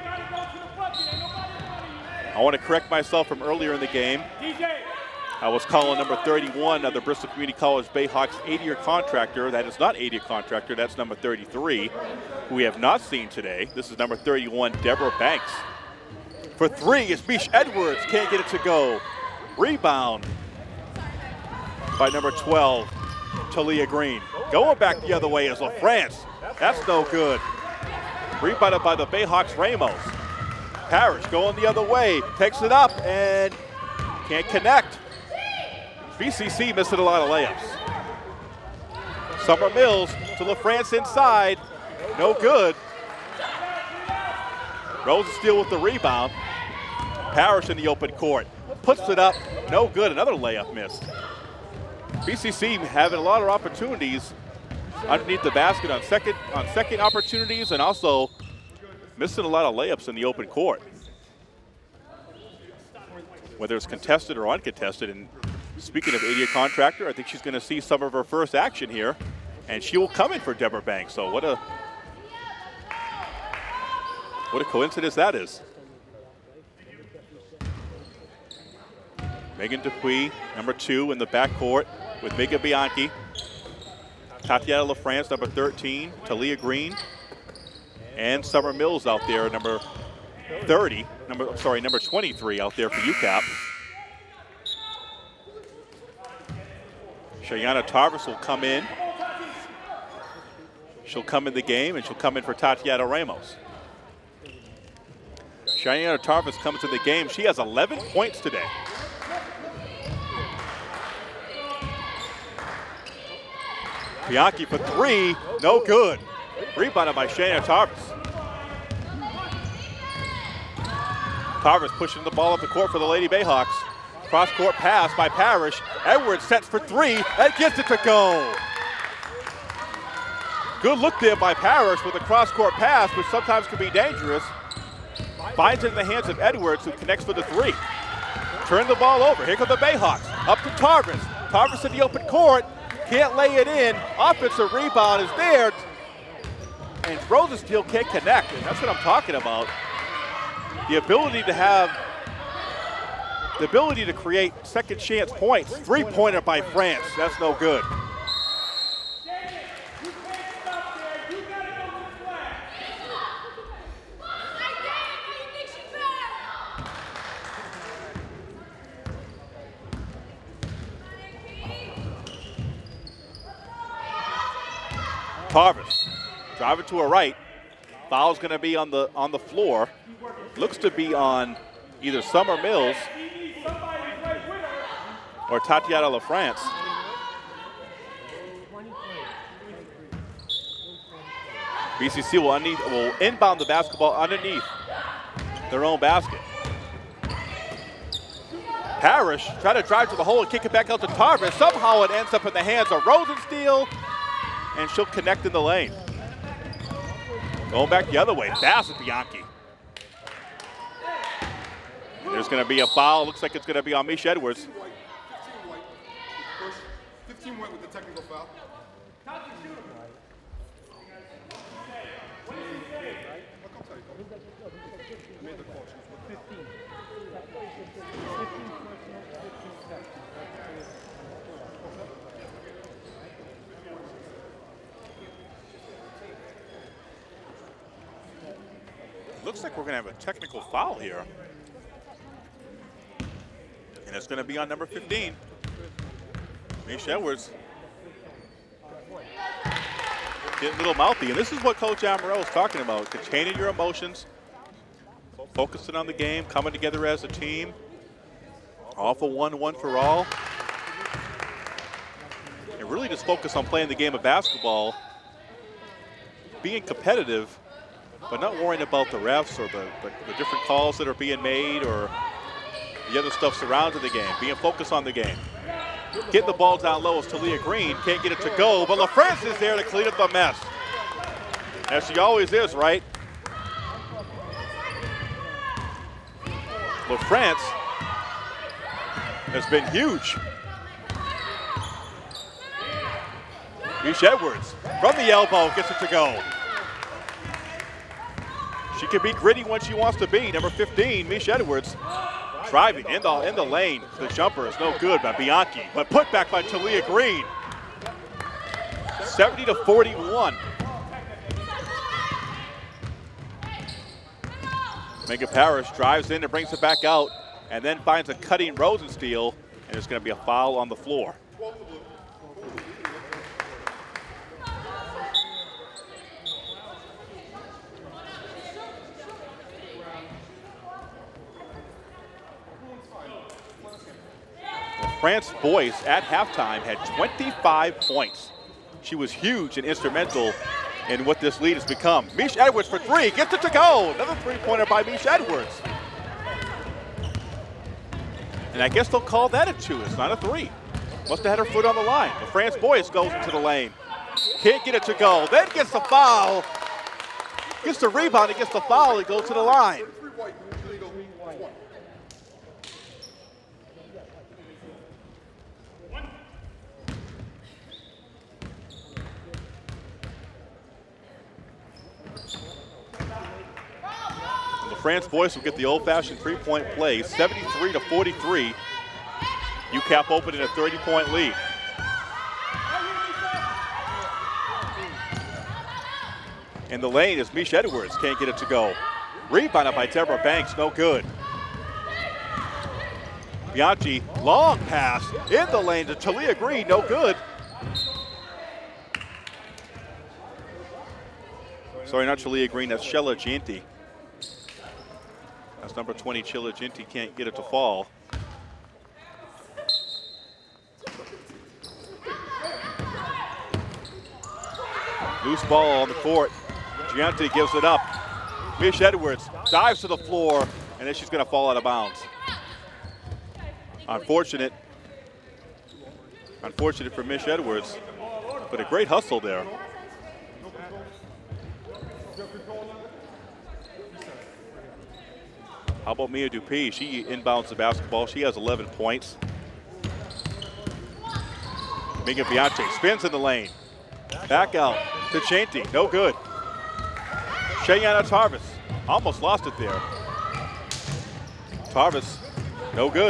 I want to correct myself from earlier in the game. I was calling number thirty-one of the Bristol Community College Bayhawks eight-year contractor. That is not eight-year contractor, that's number thirty-three, who we have not seen today. This is number thirty-one, Deborah Banks. For three, it's Mish Edwards, can't get it to go. Rebound by number twelve, Talia Green. Going back the other way is LaFrance. That's no good. Rebounded by the Bayhawks Ramos. Parrish going the other way, takes it up and can't connect. B C C missing a lot of layups. Summer Mills to LaFrance inside, no good. Rosensteel with the rebound. Parrish in the open court, puts it up, no good, another layup missed. B C C having a lot of opportunities underneath the basket on second on second opportunities, and also missing a lot of layups in the open court, whether it's contested or uncontested. And speaking of eight-year contractor, I think she's going to see some of her first action here, and she will come in for Deborah Banks. So what a what a coincidence that is. Megan Dupuis, number two in the backcourt with Mega Bianchi. Tatiana LaFrance, number thirteen, Talia Green, and Summer Mills out there, number thirty, number sorry, number twenty-three out there for U C A P. Shayana Tarvis will come in. She'll come in the game, and she'll come in for Tatiana Ramos. Shayana Tarvis comes in the game. She has eleven points today. Bianchi for three, no good. Rebounded by Shayna Tarvis. Tarvis pushing the ball up the court for the Lady Bayhawks. Cross-court pass by Parrish. Edwards sets for three and gets it to go. Good look there by Parrish with a cross-court pass, which sometimes can be dangerous. Finds it in the hands of Edwards, who connects for the three. Turn the ball over. Here come the Bayhawks. Up to Tarvis. Tarvis in the open court. Can't lay it in. Offensive rebound is there. And Rosensteel can't connect. And that's what I'm talking about. The ability to have, the ability to create second chance points. Three-pointer by France. That's no good. Tarvis driving to her right. Foul's going to be on the on the floor. Looks to be on either Summer Mills or Tatiana LaFrance. B C C will, underneath, will inbound the basketball underneath their own basket. Parrish trying to drive to the hole and kick it back out to Tarvis. Somehow it ends up in the hands of Rosensteel, and she'll connect in the lane. Going back the other way, fast with Bianchi. And there's going to be a foul. Looks like it's going to be on Misha Edwards. fifteen white with the technical foul. Looks like we're going to have a technical foul here. And it's going to be on number fifteen. Misha Edwards. Getting a little mouthy. And this is what Coach Amaro is talking about. Containing your emotions. Focusing on the game. Coming together as a team. All for one, one for all. And really just focus on playing the game of basketball. Being competitive, but not worrying about the refs or the, the, the different calls that are being made or the other stuff surrounding the game. Being focused on the game. Getting the ball down low is Talia Green. Can't get it to go, but LaFrance is there to clean up the mess. As she always is, right? LaFrance has been huge. Mish Edwards from the elbow gets it to go. She can be gritty when she wants to be. Number fifteen, Mish Edwards, driving in the in the lane. The jumper is no good by Bianchi, but put back by Talia Green. seventy to forty-one. Megan Parrish drives in and brings it back out, and then finds a cutting Rosensteel, and there's going to be a foul on the floor. France Boyce at halftime had twenty-five points. She was huge and instrumental in what this lead has become. Mish Edwards for three, gets it to go. Another three-pointer by Mish Edwards. And I guess they'll call that a two, it's not a three. Must have had her foot on the line. But France Boyce goes into the lane. Can't get it to go, then gets the foul. Gets the rebound, he gets the foul, he goes to the line. France Boyce will get the old-fashioned three-point play, seventy-three to forty-three. U C A P opening a thirty-point lead. In the lane is Mish Edwards, can't get it to go. Rebounded by Deborah Banks, no good. Bianchi, long pass in the lane to Talia Green, no good. Sorry, not Talia Green, that's Shella Ginty. That's number twenty, Chilla Ginty can't get it to fall. Loose ball on the court. Gianti gives it up. Mish Edwards dives to the floor, and then she's going to fall out of bounds. Unfortunate. Unfortunate for Mish Edwards, but a great hustle there. How about Mia Dupuis? She inbounds the basketball. She has eleven points. Megan Bianchi spins in the lane. Back out to Chanty. No good. Shayana Tarvis almost lost it there. Tarvis, no good.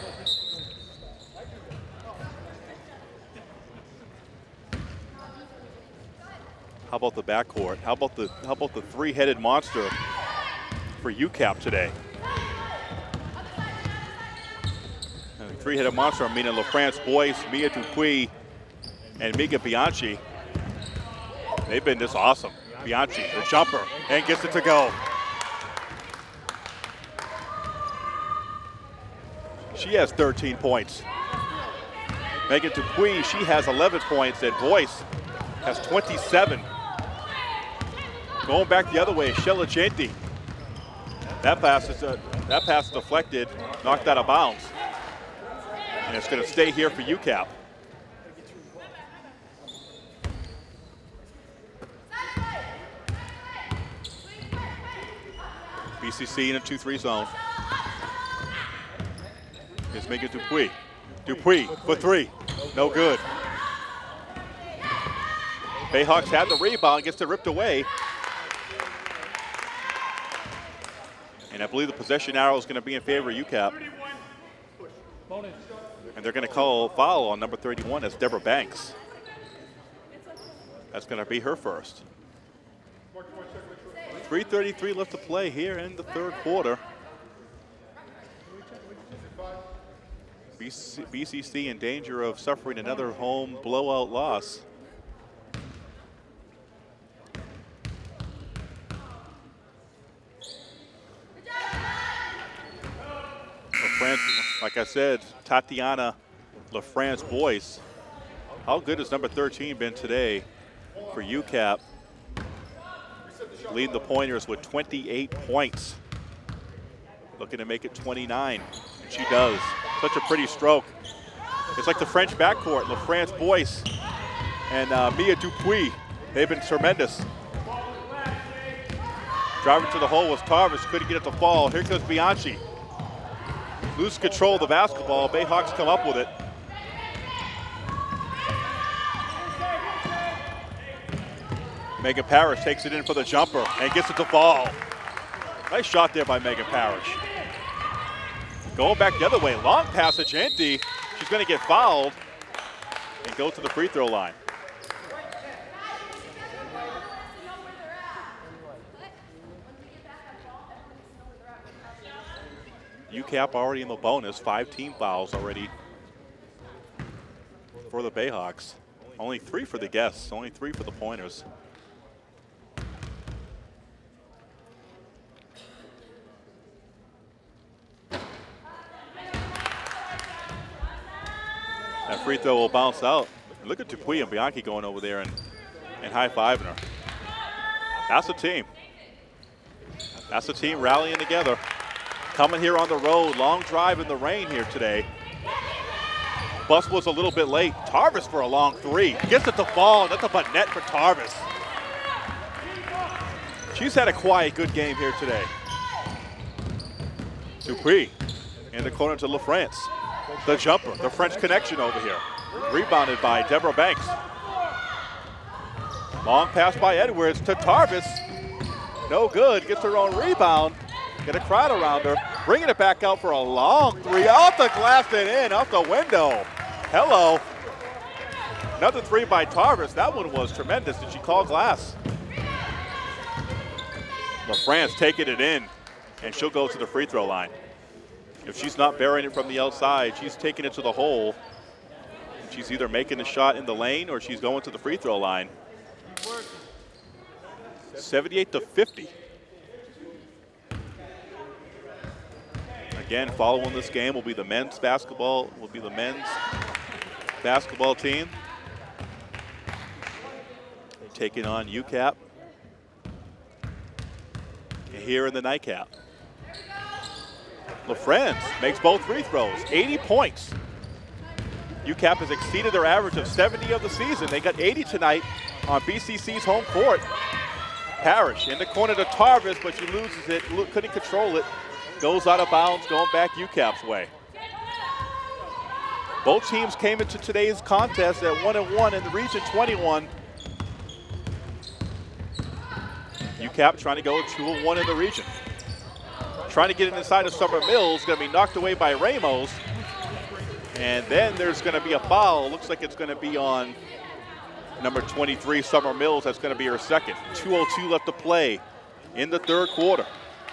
How about the backcourt? How about the how about the three-headed monster for U C A P today? Three-headed monster, I mean, LaFrance Boyce, Mia Dupuis, and Megan Bianchi. They've been just awesome. Bianchi, the jumper, and gets it to go. She has thirteen points. Megan Dupuis, she has eleven points, and Boyce has twenty-seven. Going back the other way, Shella Chanty. That pass is uh, that pass is deflected, knocked out of bounds. And it's going to stay here for U C A P. B C C in a two three zone. Here's Megan Dupuis. Dupuis for three. No good. Bayhawks have the rebound, gets it ripped away. And I believe the possession arrow is going to be in favor of U C A P. And they're going to call a foul on number thirty-one. That's Deborah Banks. That's going to be her first. three thirty-three left to play here in the third quarter. B C C in danger of suffering another home blowout loss. LaFrance, like I said, Tatiana LaFrance Boyce. How good has number thirteen been today for U C A P? Leading the Pointers with twenty-eight points. Looking to make it twenty-nine, and she does. Such a pretty stroke. It's like the French backcourt, LaFrance Boyce and uh, Mia Dupuis. They've been tremendous. Driving to the hole was Tarvis, couldn't get it to fall. Here comes Bianchi. lose control of the basketball. Bayhawks come up with it. Megan Parrish takes it in for the jumper and gets it to fall. Nice shot there by Megan Parrish. Going back the other way, long pass to Janty. She's going to get fouled and go to the free throw line. U C A P already in the bonus, five team fouls already for the Bayhawks. Only three for the guests, only three for the Pointers. That free throw will bounce out. Look at Dupuy and Bianchi going over there and, and high-fiving her. That's a team. That's a team rallying together. Coming here on the road, long drive in the rain here today. Bus was a little bit late. Tarvis for a long three. Gets it to fall, nothing but net for Tarvis. She's had a quiet, good game here today. Dupuy in the corner to LaFrance. The jumper, the French connection over here. Rebounded by Deborah Banks. Long pass by Edwards to Tarvis. No good, gets her own rebound. Get a crowd around her. Bringing it back out for a long three. Off the glass and in, off the window. Hello. Another three by Tarvis. That one was tremendous. Did she call glass? LaFrance taking it in, and she'll go to the free throw line. If she's not burying it from the outside, she's taking it to the hole. She's either making a shot in the lane or she's going to the free throw line. seventy-eight to fifty. Again, following this game will be the men's basketball, will be the men's basketball team. Taking on U C A P here in the nightcap. LaFrance makes both free throws, eighty points. U C A P has exceeded their average of seventy of the season. They got eighty tonight on B C C's home court. Parrish in the corner to Tarvis, but she loses it, couldn't control it. Goes out of bounds, going back U C A P's way. Both teams came into today's contest at one and one in the region twenty-one. U C A P trying to go two and one in the region. Trying to get it inside of Summer Mills, going to be knocked away by Ramos. And then there's going to be a foul. Looks like it's going to be on number twenty-three, Summer Mills. That's going to be her second. two oh two left to play in the third quarter.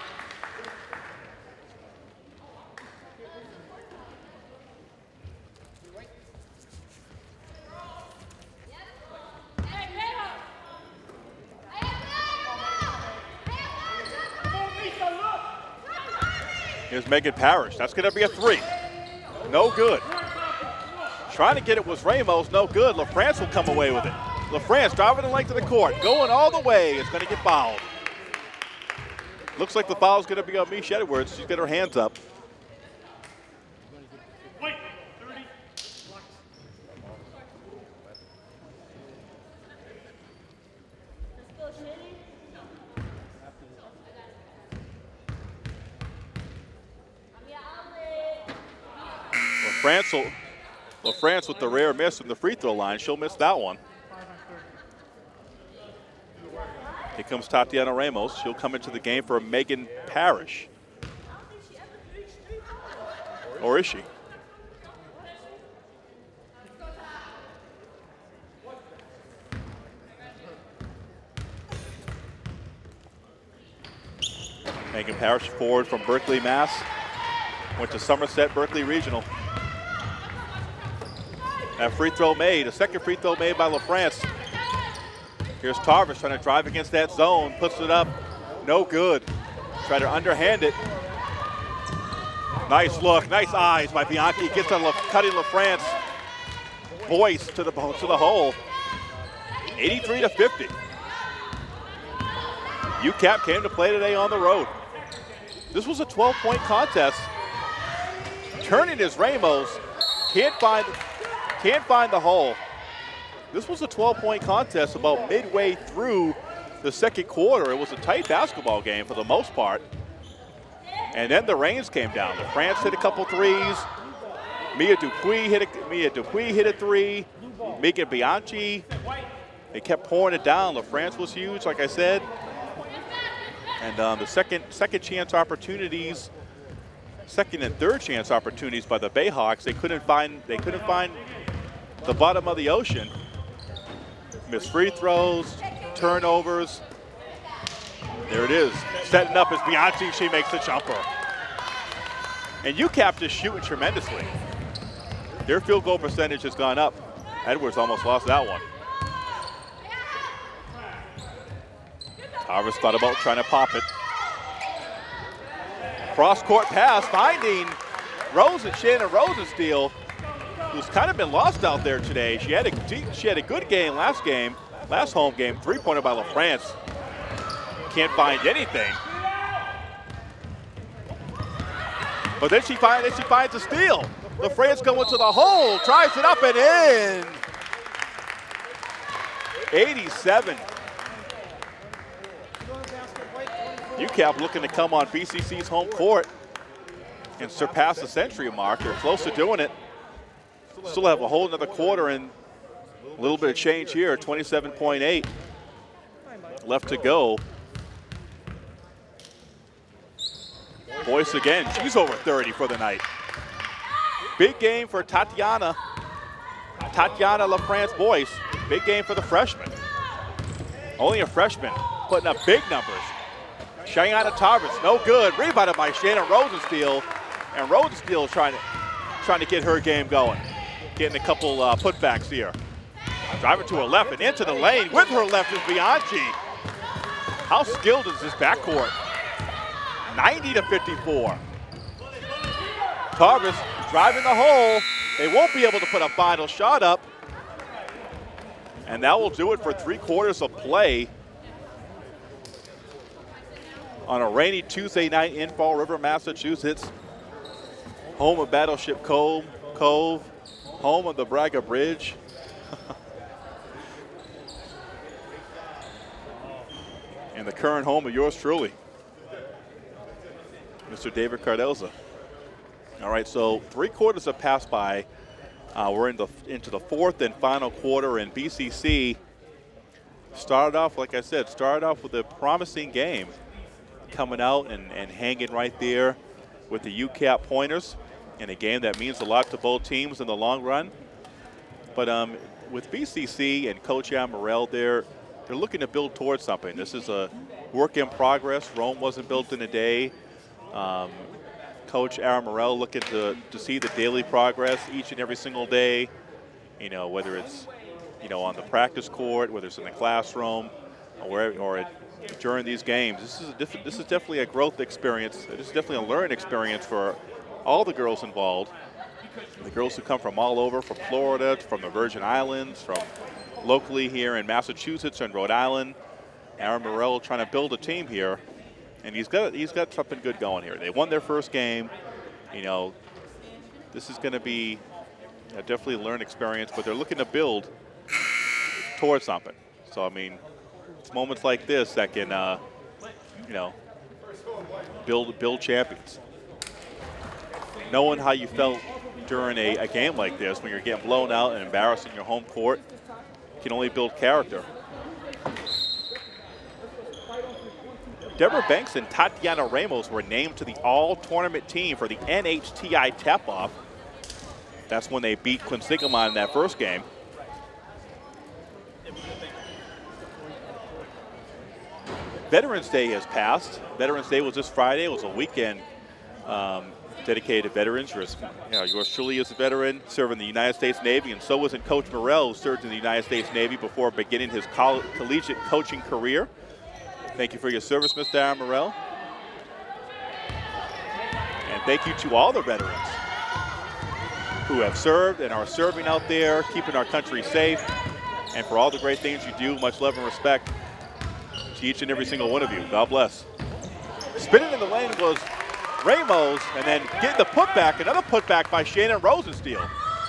Here's Megan Parrish. That's going to be a three. No good. Trying to get it was Ramos. No good. LaFrance will come away with it. LaFrance driving the length of the court. Going all the way. Is going to get fouled. Looks like the foul is going to be on Mish Edwards. She's got her hands up. LaFrance, will, LaFrance with the rare miss from the free throw line. She'll miss that one. Here comes Tatiana Ramos. She'll come into the game for Megan Parrish. Or is she? Megan Parrish, forward from Berkeley, Mass. Went to Somerset, Berkeley Regional. That free throw made, a second free throw made by LaFrance. Here's Tarvis trying to drive against that zone, puts it up, no good. Try to underhand it. Nice look, nice eyes by Bianchi, gets on La, cutting LaFrance. Boyce to the, to the hole. eighty-three to fifty. U C A P came to play today on the road. This was a twelve point contest. Turning is Ramos, can't find, can't find the hole. This was a twelve point contest about midway through the second quarter. It was a tight basketball game for the most part. And then the rains came down. The France hit a couple threes. Mia Dupuis hit a, Mia Dupuis hit a three. Megan Bianchi. They kept pouring it down. La France was huge, like I said. And um, the second second chance opportunities, second and third chance opportunities by the Bayhawks, they couldn't find they couldn't find the bottom of the ocean. Missed free throws, turnovers. There it is. Setting up is Bianchi. She makes the jumper. And U C A P just shooting tremendously. Their field goal percentage has gone up. Edwards almost lost that one. Harvest thought about trying to pop it. Cross-court pass, finding Rosen, Shannon Rosensteel, who's kind of been lost out there today. She had a she had a good game last game, last home game, three-pointer by La France. Can't find anything. But then she finds then she finds a steal. La France going to the hole, tries it up and in. eighty-seven. U C A P looking to come on B C C's home court and surpass the century mark. They're close to doing it. Still have a whole another quarter and a little bit of change here, twenty-seven point eight left to go. Boyce again, she's over thirty for the night. Big game for Tatiana. Tatiana La France Boyce. Big game for the freshman. Only a freshman, putting up big numbers. Cheyenne Tarvis, no good. Rebounded by Shannon Rosensteel. And Rosensteel trying to, trying to get her game going. Getting a couple uh, putbacks here. Driving to her left and into the lane. With her left is Bianchi. How skilled is this backcourt? ninety to fifty-four. Tarvis driving the hole. They won't be able to put a final shot up. And that will do it for three quarters of play on a rainy Tuesday night in Fall River, Massachusetts. Home of Battleship Cove, Cove, home of the Braga Bridge. And the current home of yours truly, Mister David Cardelza. All right, so three quarters have passed by. Uh, we're in the, into the fourth and final quarter, and B C C started off, like I said, started off with a promising game, coming out and, and hanging right there with the U C A P pointers in a game that means a lot to both teams in the long run. But um, with B C C and Coach Al Morrell, they're, they're looking to build towards something. This is a work in progress. Rome wasn't built in a day. Um, Coach Aaron Morrell looking to, to see the daily progress each and every single day, you know, whether it's, you know, on the practice court, whether it's in the classroom, or, where, or during these games. This is, a diff this is definitely a growth experience. This is definitely a learning experience for all the girls involved. The girls who come from all over, from Florida, from the Virgin Islands, from locally here in Massachusetts and Rhode Island. Aaron Morrell trying to build a team here. And he's got he's got something good going here. They won their first game. You know, this is going to be a definitely a learn experience, but they're looking to build towards something. So I mean, it's moments like this that can, uh, you know, build build champions. Knowing how you felt during a, a game like this, when you're getting blown out and embarrassed in your home court, can only build character. Deborah Banks and Tatiana Ramos were named to the all-tournament team for the N H T I tap-off. That's when they beat Quinsigamond in that first game. Veterans Day has passed. Veterans Day was this Friday. It was a weekend um, dedicated to veterans. Yours, you know, yours truly is a veteran, serving the United States Navy, and so was in Coach Morrell, who served in the United States Navy before beginning his coll collegiate coaching career. Thank you for your service, Mister Aaron Morrell. And thank you to all the veterans who have served and are serving out there, keeping our country safe, and for all the great things you do. Much love and respect to each and every single one of you. God bless. Spinning in the lane was Ramos, and then getting the putback, another putback by Shannon Rosensteel.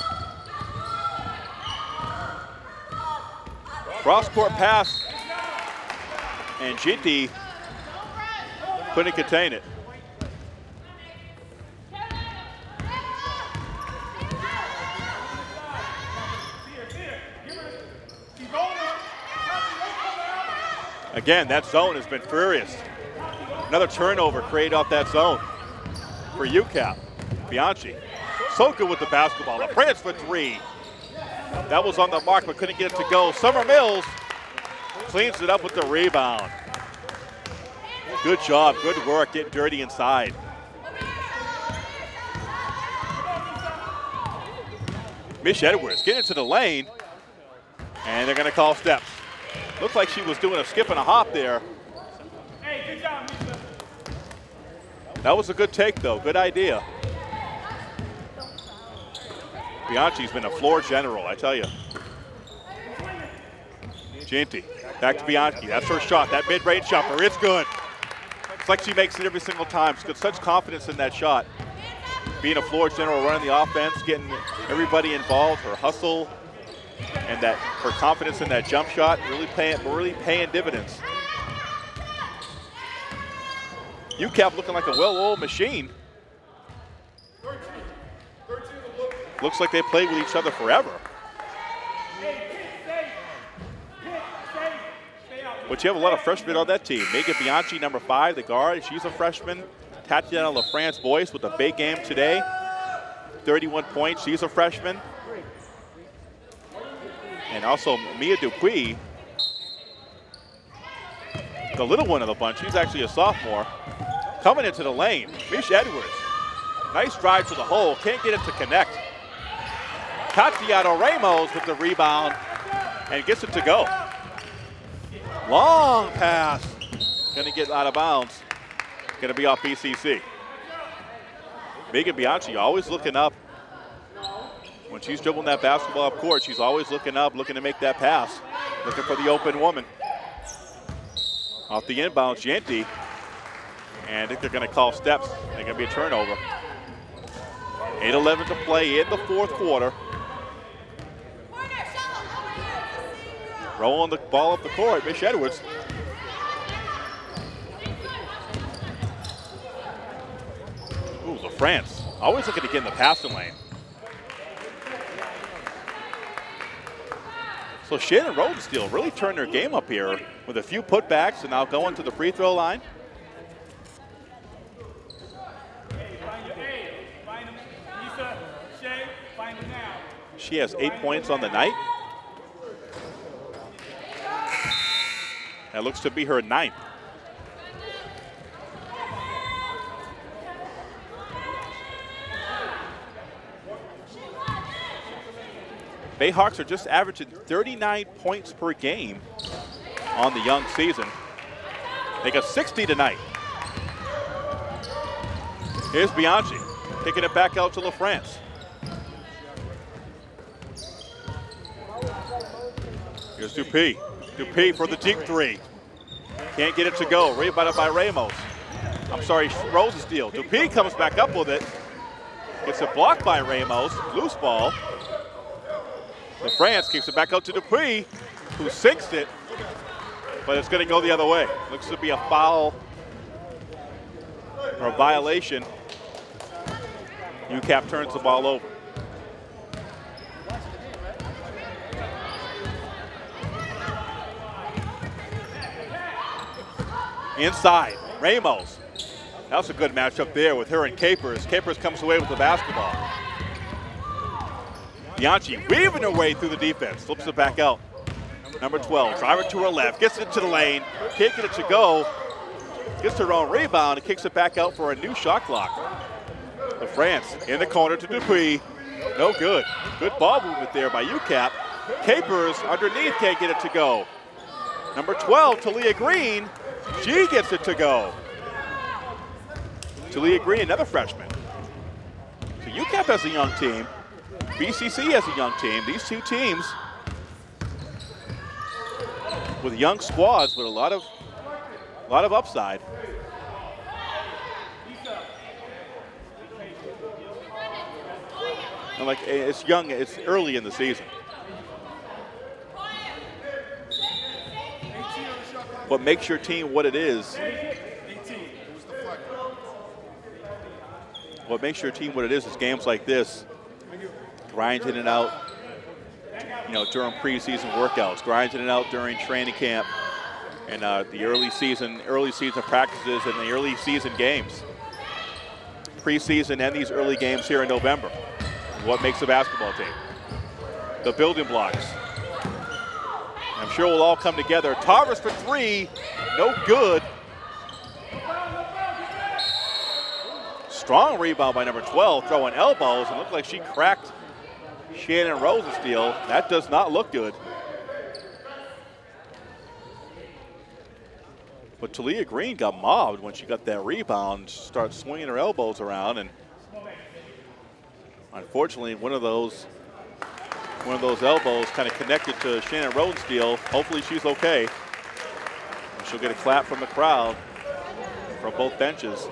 Cross-court pass, and Ginty couldn't contain it. Again, that zone has been furious. Another turnover created off that zone for U C A P. Bianchi, so good with the basketball. LaFrance for three. That was on the mark, but couldn't get it to go. Summer Mills cleans it up with the rebound. Good job, good work, getting dirty inside. Mish Edwards getting into the lane, and they're gonna call steps. Looks like she was doing a skip and a hop there. Hey, good job, Misha. That was a good take though, good idea. Bianchi's been a floor general, I tell you. Ginty, back to Bianchi, that's her shot, that mid-range jumper, it's good. It's like she makes it every single time. She's got such confidence in that shot. Being a floor general, running the offense, getting everybody involved, her hustle, and that her confidence in that jump shot really paying, really paying dividends. U C A P looking like a well-oiled machine. Looks like they played with each other forever. But you have a lot of freshmen on that team. Megan Bianchi, number five, the guard, she's a freshman. Tatiana LaFrance Boyce with a big game today. thirty-one points, she's a freshman. And also Mia Dupuis, the little one of the bunch, she's actually a sophomore. Coming into the lane, Mish Edwards. Nice drive to the hole, can't get it to connect. Tatiana Ramos with the rebound and gets it to go. Long pass, gonna get out of bounds. Gonna be off B C C. Megan Bianchi always looking up. When she's dribbling that basketball up court, she's always looking up, looking to make that pass, looking for the open woman. Off the inbound, Ginty. And I think they're gonna call steps. They're gonna be a turnover. eight eleven to play in the fourth quarter. Rolling the ball up the court, Mish Edwards. Ooh, LaFrance, always looking to get in the passing lane. So Shannon Rodensteel really turned their game up here with a few putbacks and now going to the free throw line. She has eight points on the night. That looks to be her ninth. Bayhawks are just averaging thirty-nine points per game on the young season. They got sixty tonight. Here's Bianchi, kicking it back out to LaFrance. Here's Dupuis. Dupuis for the deep three. Can't get it to go. Rebounded by Ramos. I'm sorry, Rosensteel. Dupuis comes back up with it. Gets it blocked by Ramos. Loose ball. LaFrance kicks it back out to Dupuis, who sinks it, but it's going to go the other way. Looks to be a foul or a violation. U C A P turns the ball over. Inside, Ramos. That's a good matchup there with her and Capers. Capers comes away with the basketball. Bianchi weaving her way through the defense, flips it back out. Number twelve, driver to her left, gets it to the lane, can't get it to go. Gets her own rebound and kicks it back out for a new shot clock. LaFrance in the corner to Dupuis. No good. Good ball movement there by U C A P. Capers underneath, can't get it to go. Number twelve, Talia Green. She gets it to go. Talia Green, another freshman. So U C A P has a young team. B C C has a young team. These two teams with young squads with a lot of, a lot of upside. And like it's young, it's early in the season. What makes your team what it is, what makes your team what it is is games like this, grinding it out, you know, during preseason workouts, grinding it out during training camp, in uh, the early season, early season practices and the early season games. Preseason and these early games here in November. What makes a basketball team? The building blocks. I'm sure we'll all come together. Tarvis for three, no good. Strong rebound by number twelve, throwing elbows. It looked like she cracked Shannon Rosensteel. That does not look good. But Talia Green got mobbed when she got that rebound, started swinging her elbows around, and unfortunately, one of those, one of those elbows kind of connected to Shannon Rosensteel. Hopefully, she's okay. And she'll get a clap from the crowd from both benches.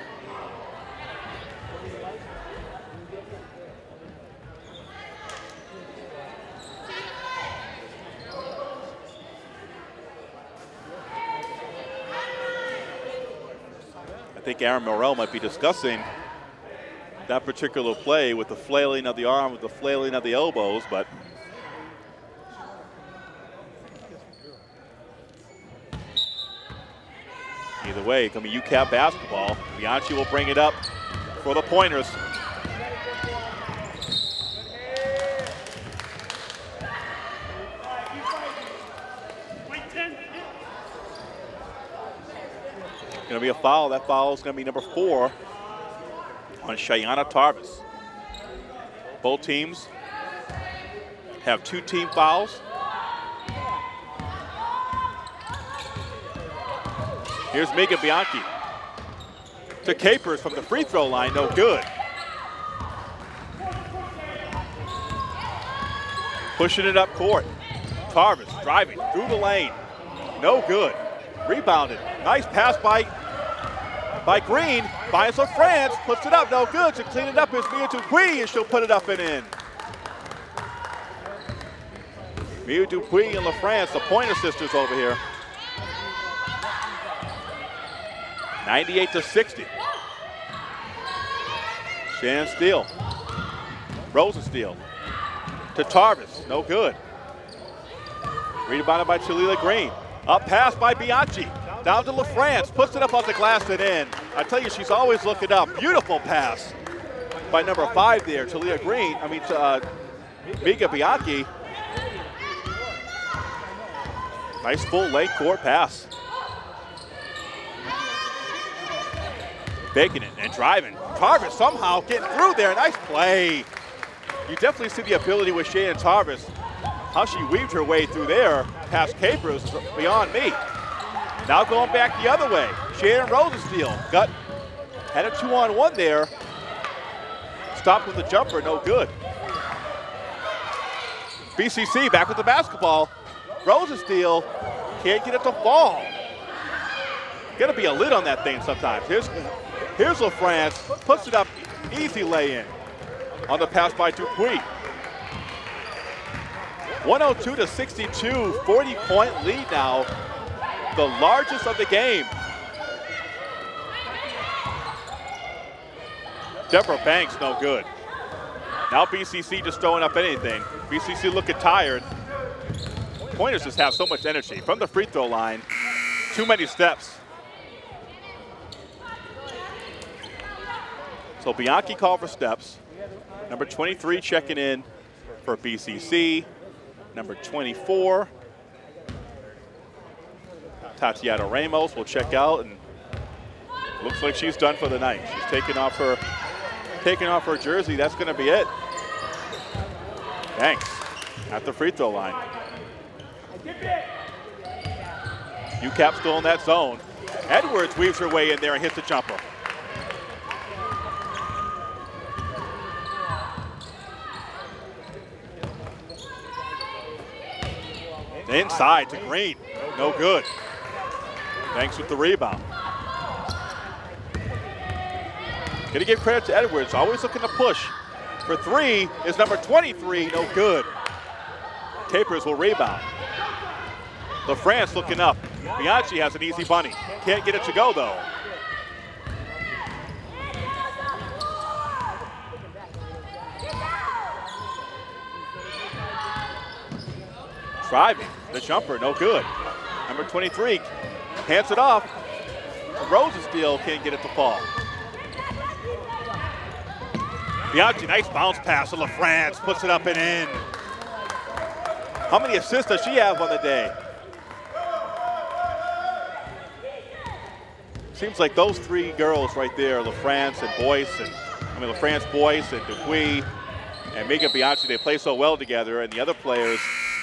I think Aaron Morrell might be discussing that particular play with the flailing of the arm, with the flailing of the elbows, but either way, it's going to be U C A P basketball. Bianchi will bring it up for the Pointers. Going to be a foul. That foul is going to be number four on Shayana Tarvis. Both teams have two team fouls. Here's Megan Bianchi to Capers from the free throw line, no good. Pushing it up court. Tarvis driving through the lane, no good. Rebounded, nice pass by by Green, finds LaFrance, puts it up, no good. To clean it up is Mia Dupuis, and she'll put it up and in. Mia Dupuis and LaFrance, the Pointer sisters over here. ninety-eight to sixty. Shannon Steele. Rosensteel to Tarvis, no good. Rebounded by Chalila Green. Up pass by Bianchi. Down to LaFrance, puts it up on the glass and in. I tell you, she's always looking up. Beautiful pass by number five there, Talia Green. I mean, to, uh, Mika Bianchi. Nice full length court pass. Baking it and driving. Tarvis somehow getting through there. Nice play. You definitely see the ability with Shannon Tarvis. How she weaved her way through there past Capers is beyond me. Now going back the other way. Shannon Rosensteel got, had a two on one there. Stopped with the jumper, no good. B C C back with the basketball. Rosensteel can't get it to fall. Gotta be a lid on that thing sometimes. Here's, here's LaFrance, puts it up, easy lay-in on the pass by Dupuis. one oh two to sixty-two, forty point lead now, the largest of the game. Deborah Banks, no good. Now B C C just throwing up anything. B C C looking tired. Pointers just have so much energy. From the free throw line, too many steps. So Bianchi called for steps. Number twenty-three checking in for B C C. Number twenty-four, Tatiana Ramos will check out, and looks like she's done for the night. She's taking off her, taking off her jersey. That's going to be it. Thanks. At the free throw line. U C A P still in that zone. Edwards weaves her way in there and hits the jumper. Inside to Green, no good. Thanks with the rebound. Gonna give credit to Edwards, always looking to push. For three is number twenty-three, no good. Capers will rebound. LaFrance looking up. Bianchi has an easy bunny. Can't get it to go though. Driving, the jumper, no good. I Number twenty-three hands it off. Rosensteel can't get it to fall. Bianchi, nice bounce pass to LaFrance, puts it up and in. How many assists does she have on the day? Seems like those three girls right there, LaFrance and Boyce, and I mean LaFrance, Boyce, and Dupuis, and Megan Bianchi, they play so well together, and the other players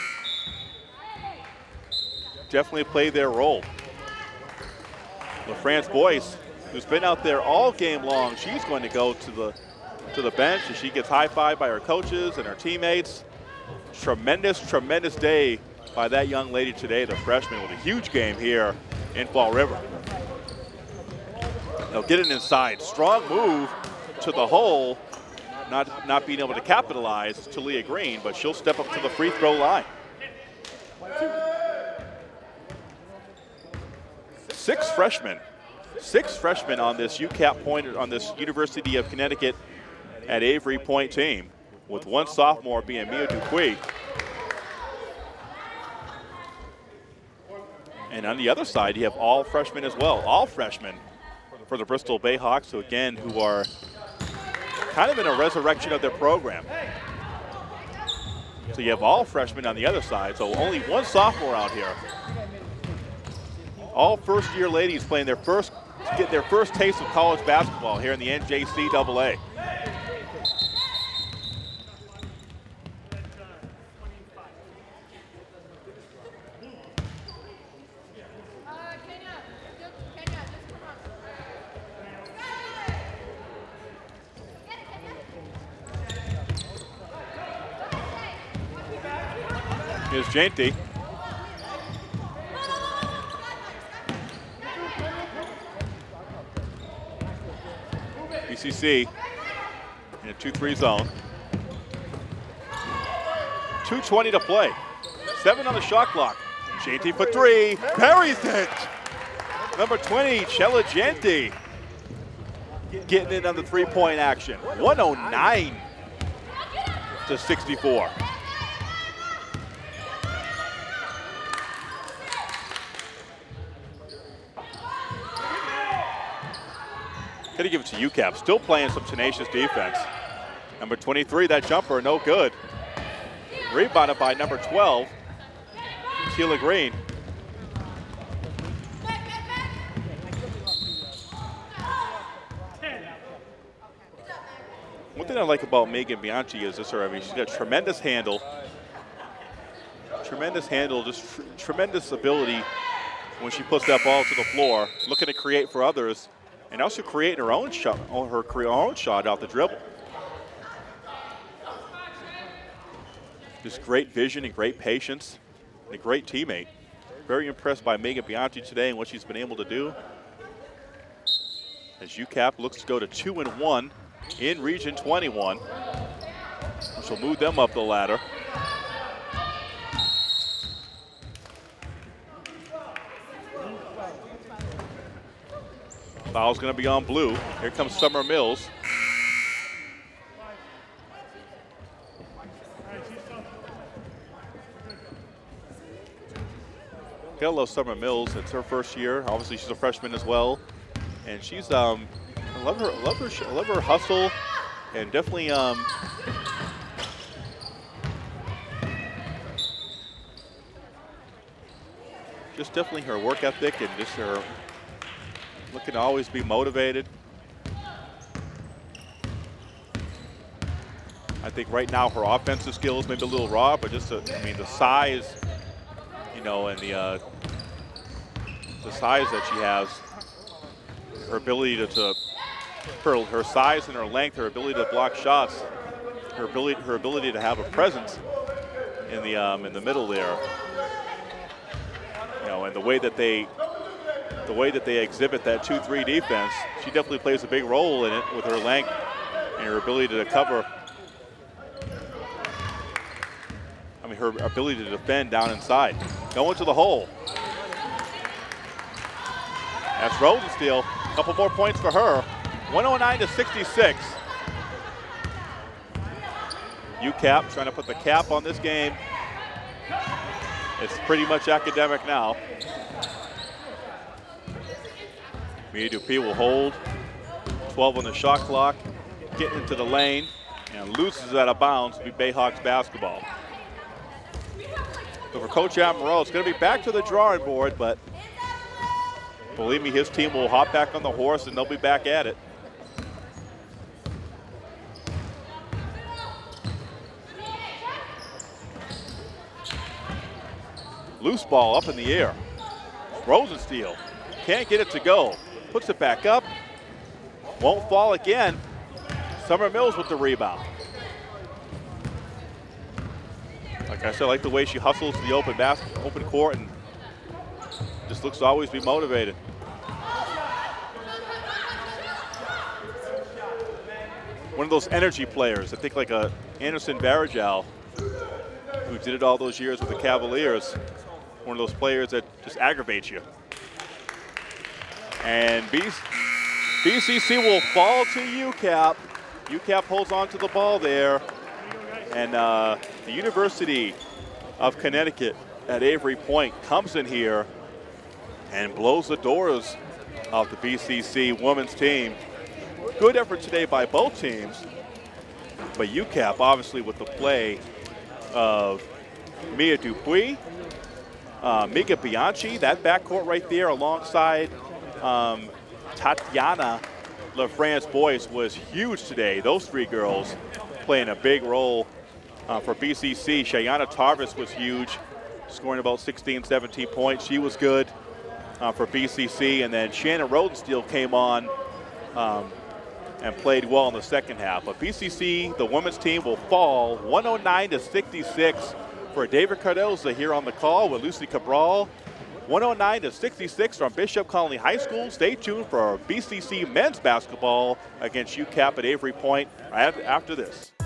definitely play their role. LaFrance Boyce, who's been out there all game long, she's going to go to the to the bench, and she gets high-fived by her coaches and her teammates. Tremendous, tremendous day by that young lady today, the freshman, with a huge game here in Fall River. Now get it inside. Strong move to the hole. Not, not being able to capitalize to Leah Green, but she'll step up to the free throw line. Six freshmen. Six freshmen on this U C A P point, on this University of Connecticut at Avery Point team, with one sophomore being Mia Dupuis. And on the other side, you have all freshmen as well, all freshmen for the Bristol Bayhawks, who again, who are kind of in a resurrection of their program. So you have all freshmen on the other side, so only one sophomore out here. All first-year ladies playing their first, get their first taste of college basketball here in the N J C double A. Here's Jainty. B C C in a two three zone. two twenty to play. Seven on the shot clock. Jainty for three. Parries it. Number twenty, Chella Jainty, getting in on the three-point action. one oh nine to sixty-four. Got to give it to U C A P. Still playing some tenacious defense. Number twenty-three, that jumper, no good. Rebounded by number twelve, Sheila Green. One thing I like about Megan Bianchi is this, her, I mean, she's got tremendous handle. Tremendous handle, just tr tremendous ability when she puts that ball to the floor, looking to create for others, and also creating her own shot, her, her own shot off the dribble. Just great vision and great patience, and a great teammate. Very impressed by Megan Bianchi today and what she's been able to do. As U C A P looks to go to two and one in Region twenty-one, which will move them up the ladder. Foul's going to be on blue. Here comes Summer Mills. Gotta love Summer Mills. It's her first year. Obviously, she's a freshman as well, and she's um, I love her, love her, I love her hustle, and definitely um, just definitely her work ethic and just her looking to always be motivated. I think right now her offensive skills may be a little raw, but just, a, I mean, the size, you know, and the uh, the size that she has, her ability to, to her, her size and her length, her ability to block shots, her ability, her ability to have a presence in the um, in the middle there, you know, and the way that they. The way that they exhibit that two three defense, she definitely plays a big role in it with her length and her ability to cover. I mean, her ability to defend down inside. Going to the hole. That's Rosensteel. A couple more points for her. one oh nine to sixty-six. U C A P trying to put the cap on this game. It's pretty much academic now. Mia Dupuis will hold. twelve on the shot clock. Getting into the lane and loses out of bounds to be Bayhawks basketball. So for Coach Amaral, it's going to be back to the drawing board, but believe me, his team will hop back on the horse and they'll be back at it. Loose ball up in the air. Rosensteel can't get it to go. Puts it back up. Won't fall again. Summer Mills with the rebound. Like I said, I like the way she hustles to the open basket, open court, and just looks to always be motivated. One of those energy players, I think like a Anderson Varejao, who did it all those years with the Cavaliers. One of those players that just aggravates you. And B C C will fall to U C A P. U C A P holds on to the ball there. And uh, the University of Connecticut at Avery Point comes in here and blows the doors off the B C C women's team. Good effort today by both teams. But U C A P obviously with the play of Mia Dupuis, uh, Mika Bianchi, that backcourt right there alongside um, Tatiana LaFrance-Boyce was huge today. Those three girls playing a big role uh, for B C C. Shayana Tarvis was huge, scoring about sixteen, seventeen points. She was good uh, for B C C. And then Shannon Rosensteel came on um, and played well in the second half. But B C C, the women's team, will fall one oh nine to sixty-six for David Cardoza here on the call with Lucy Cabral. one oh nine to sixty-six from Bishop Connolly High School. Stay tuned for B C C men's basketball against U C A P at Avery Point after this.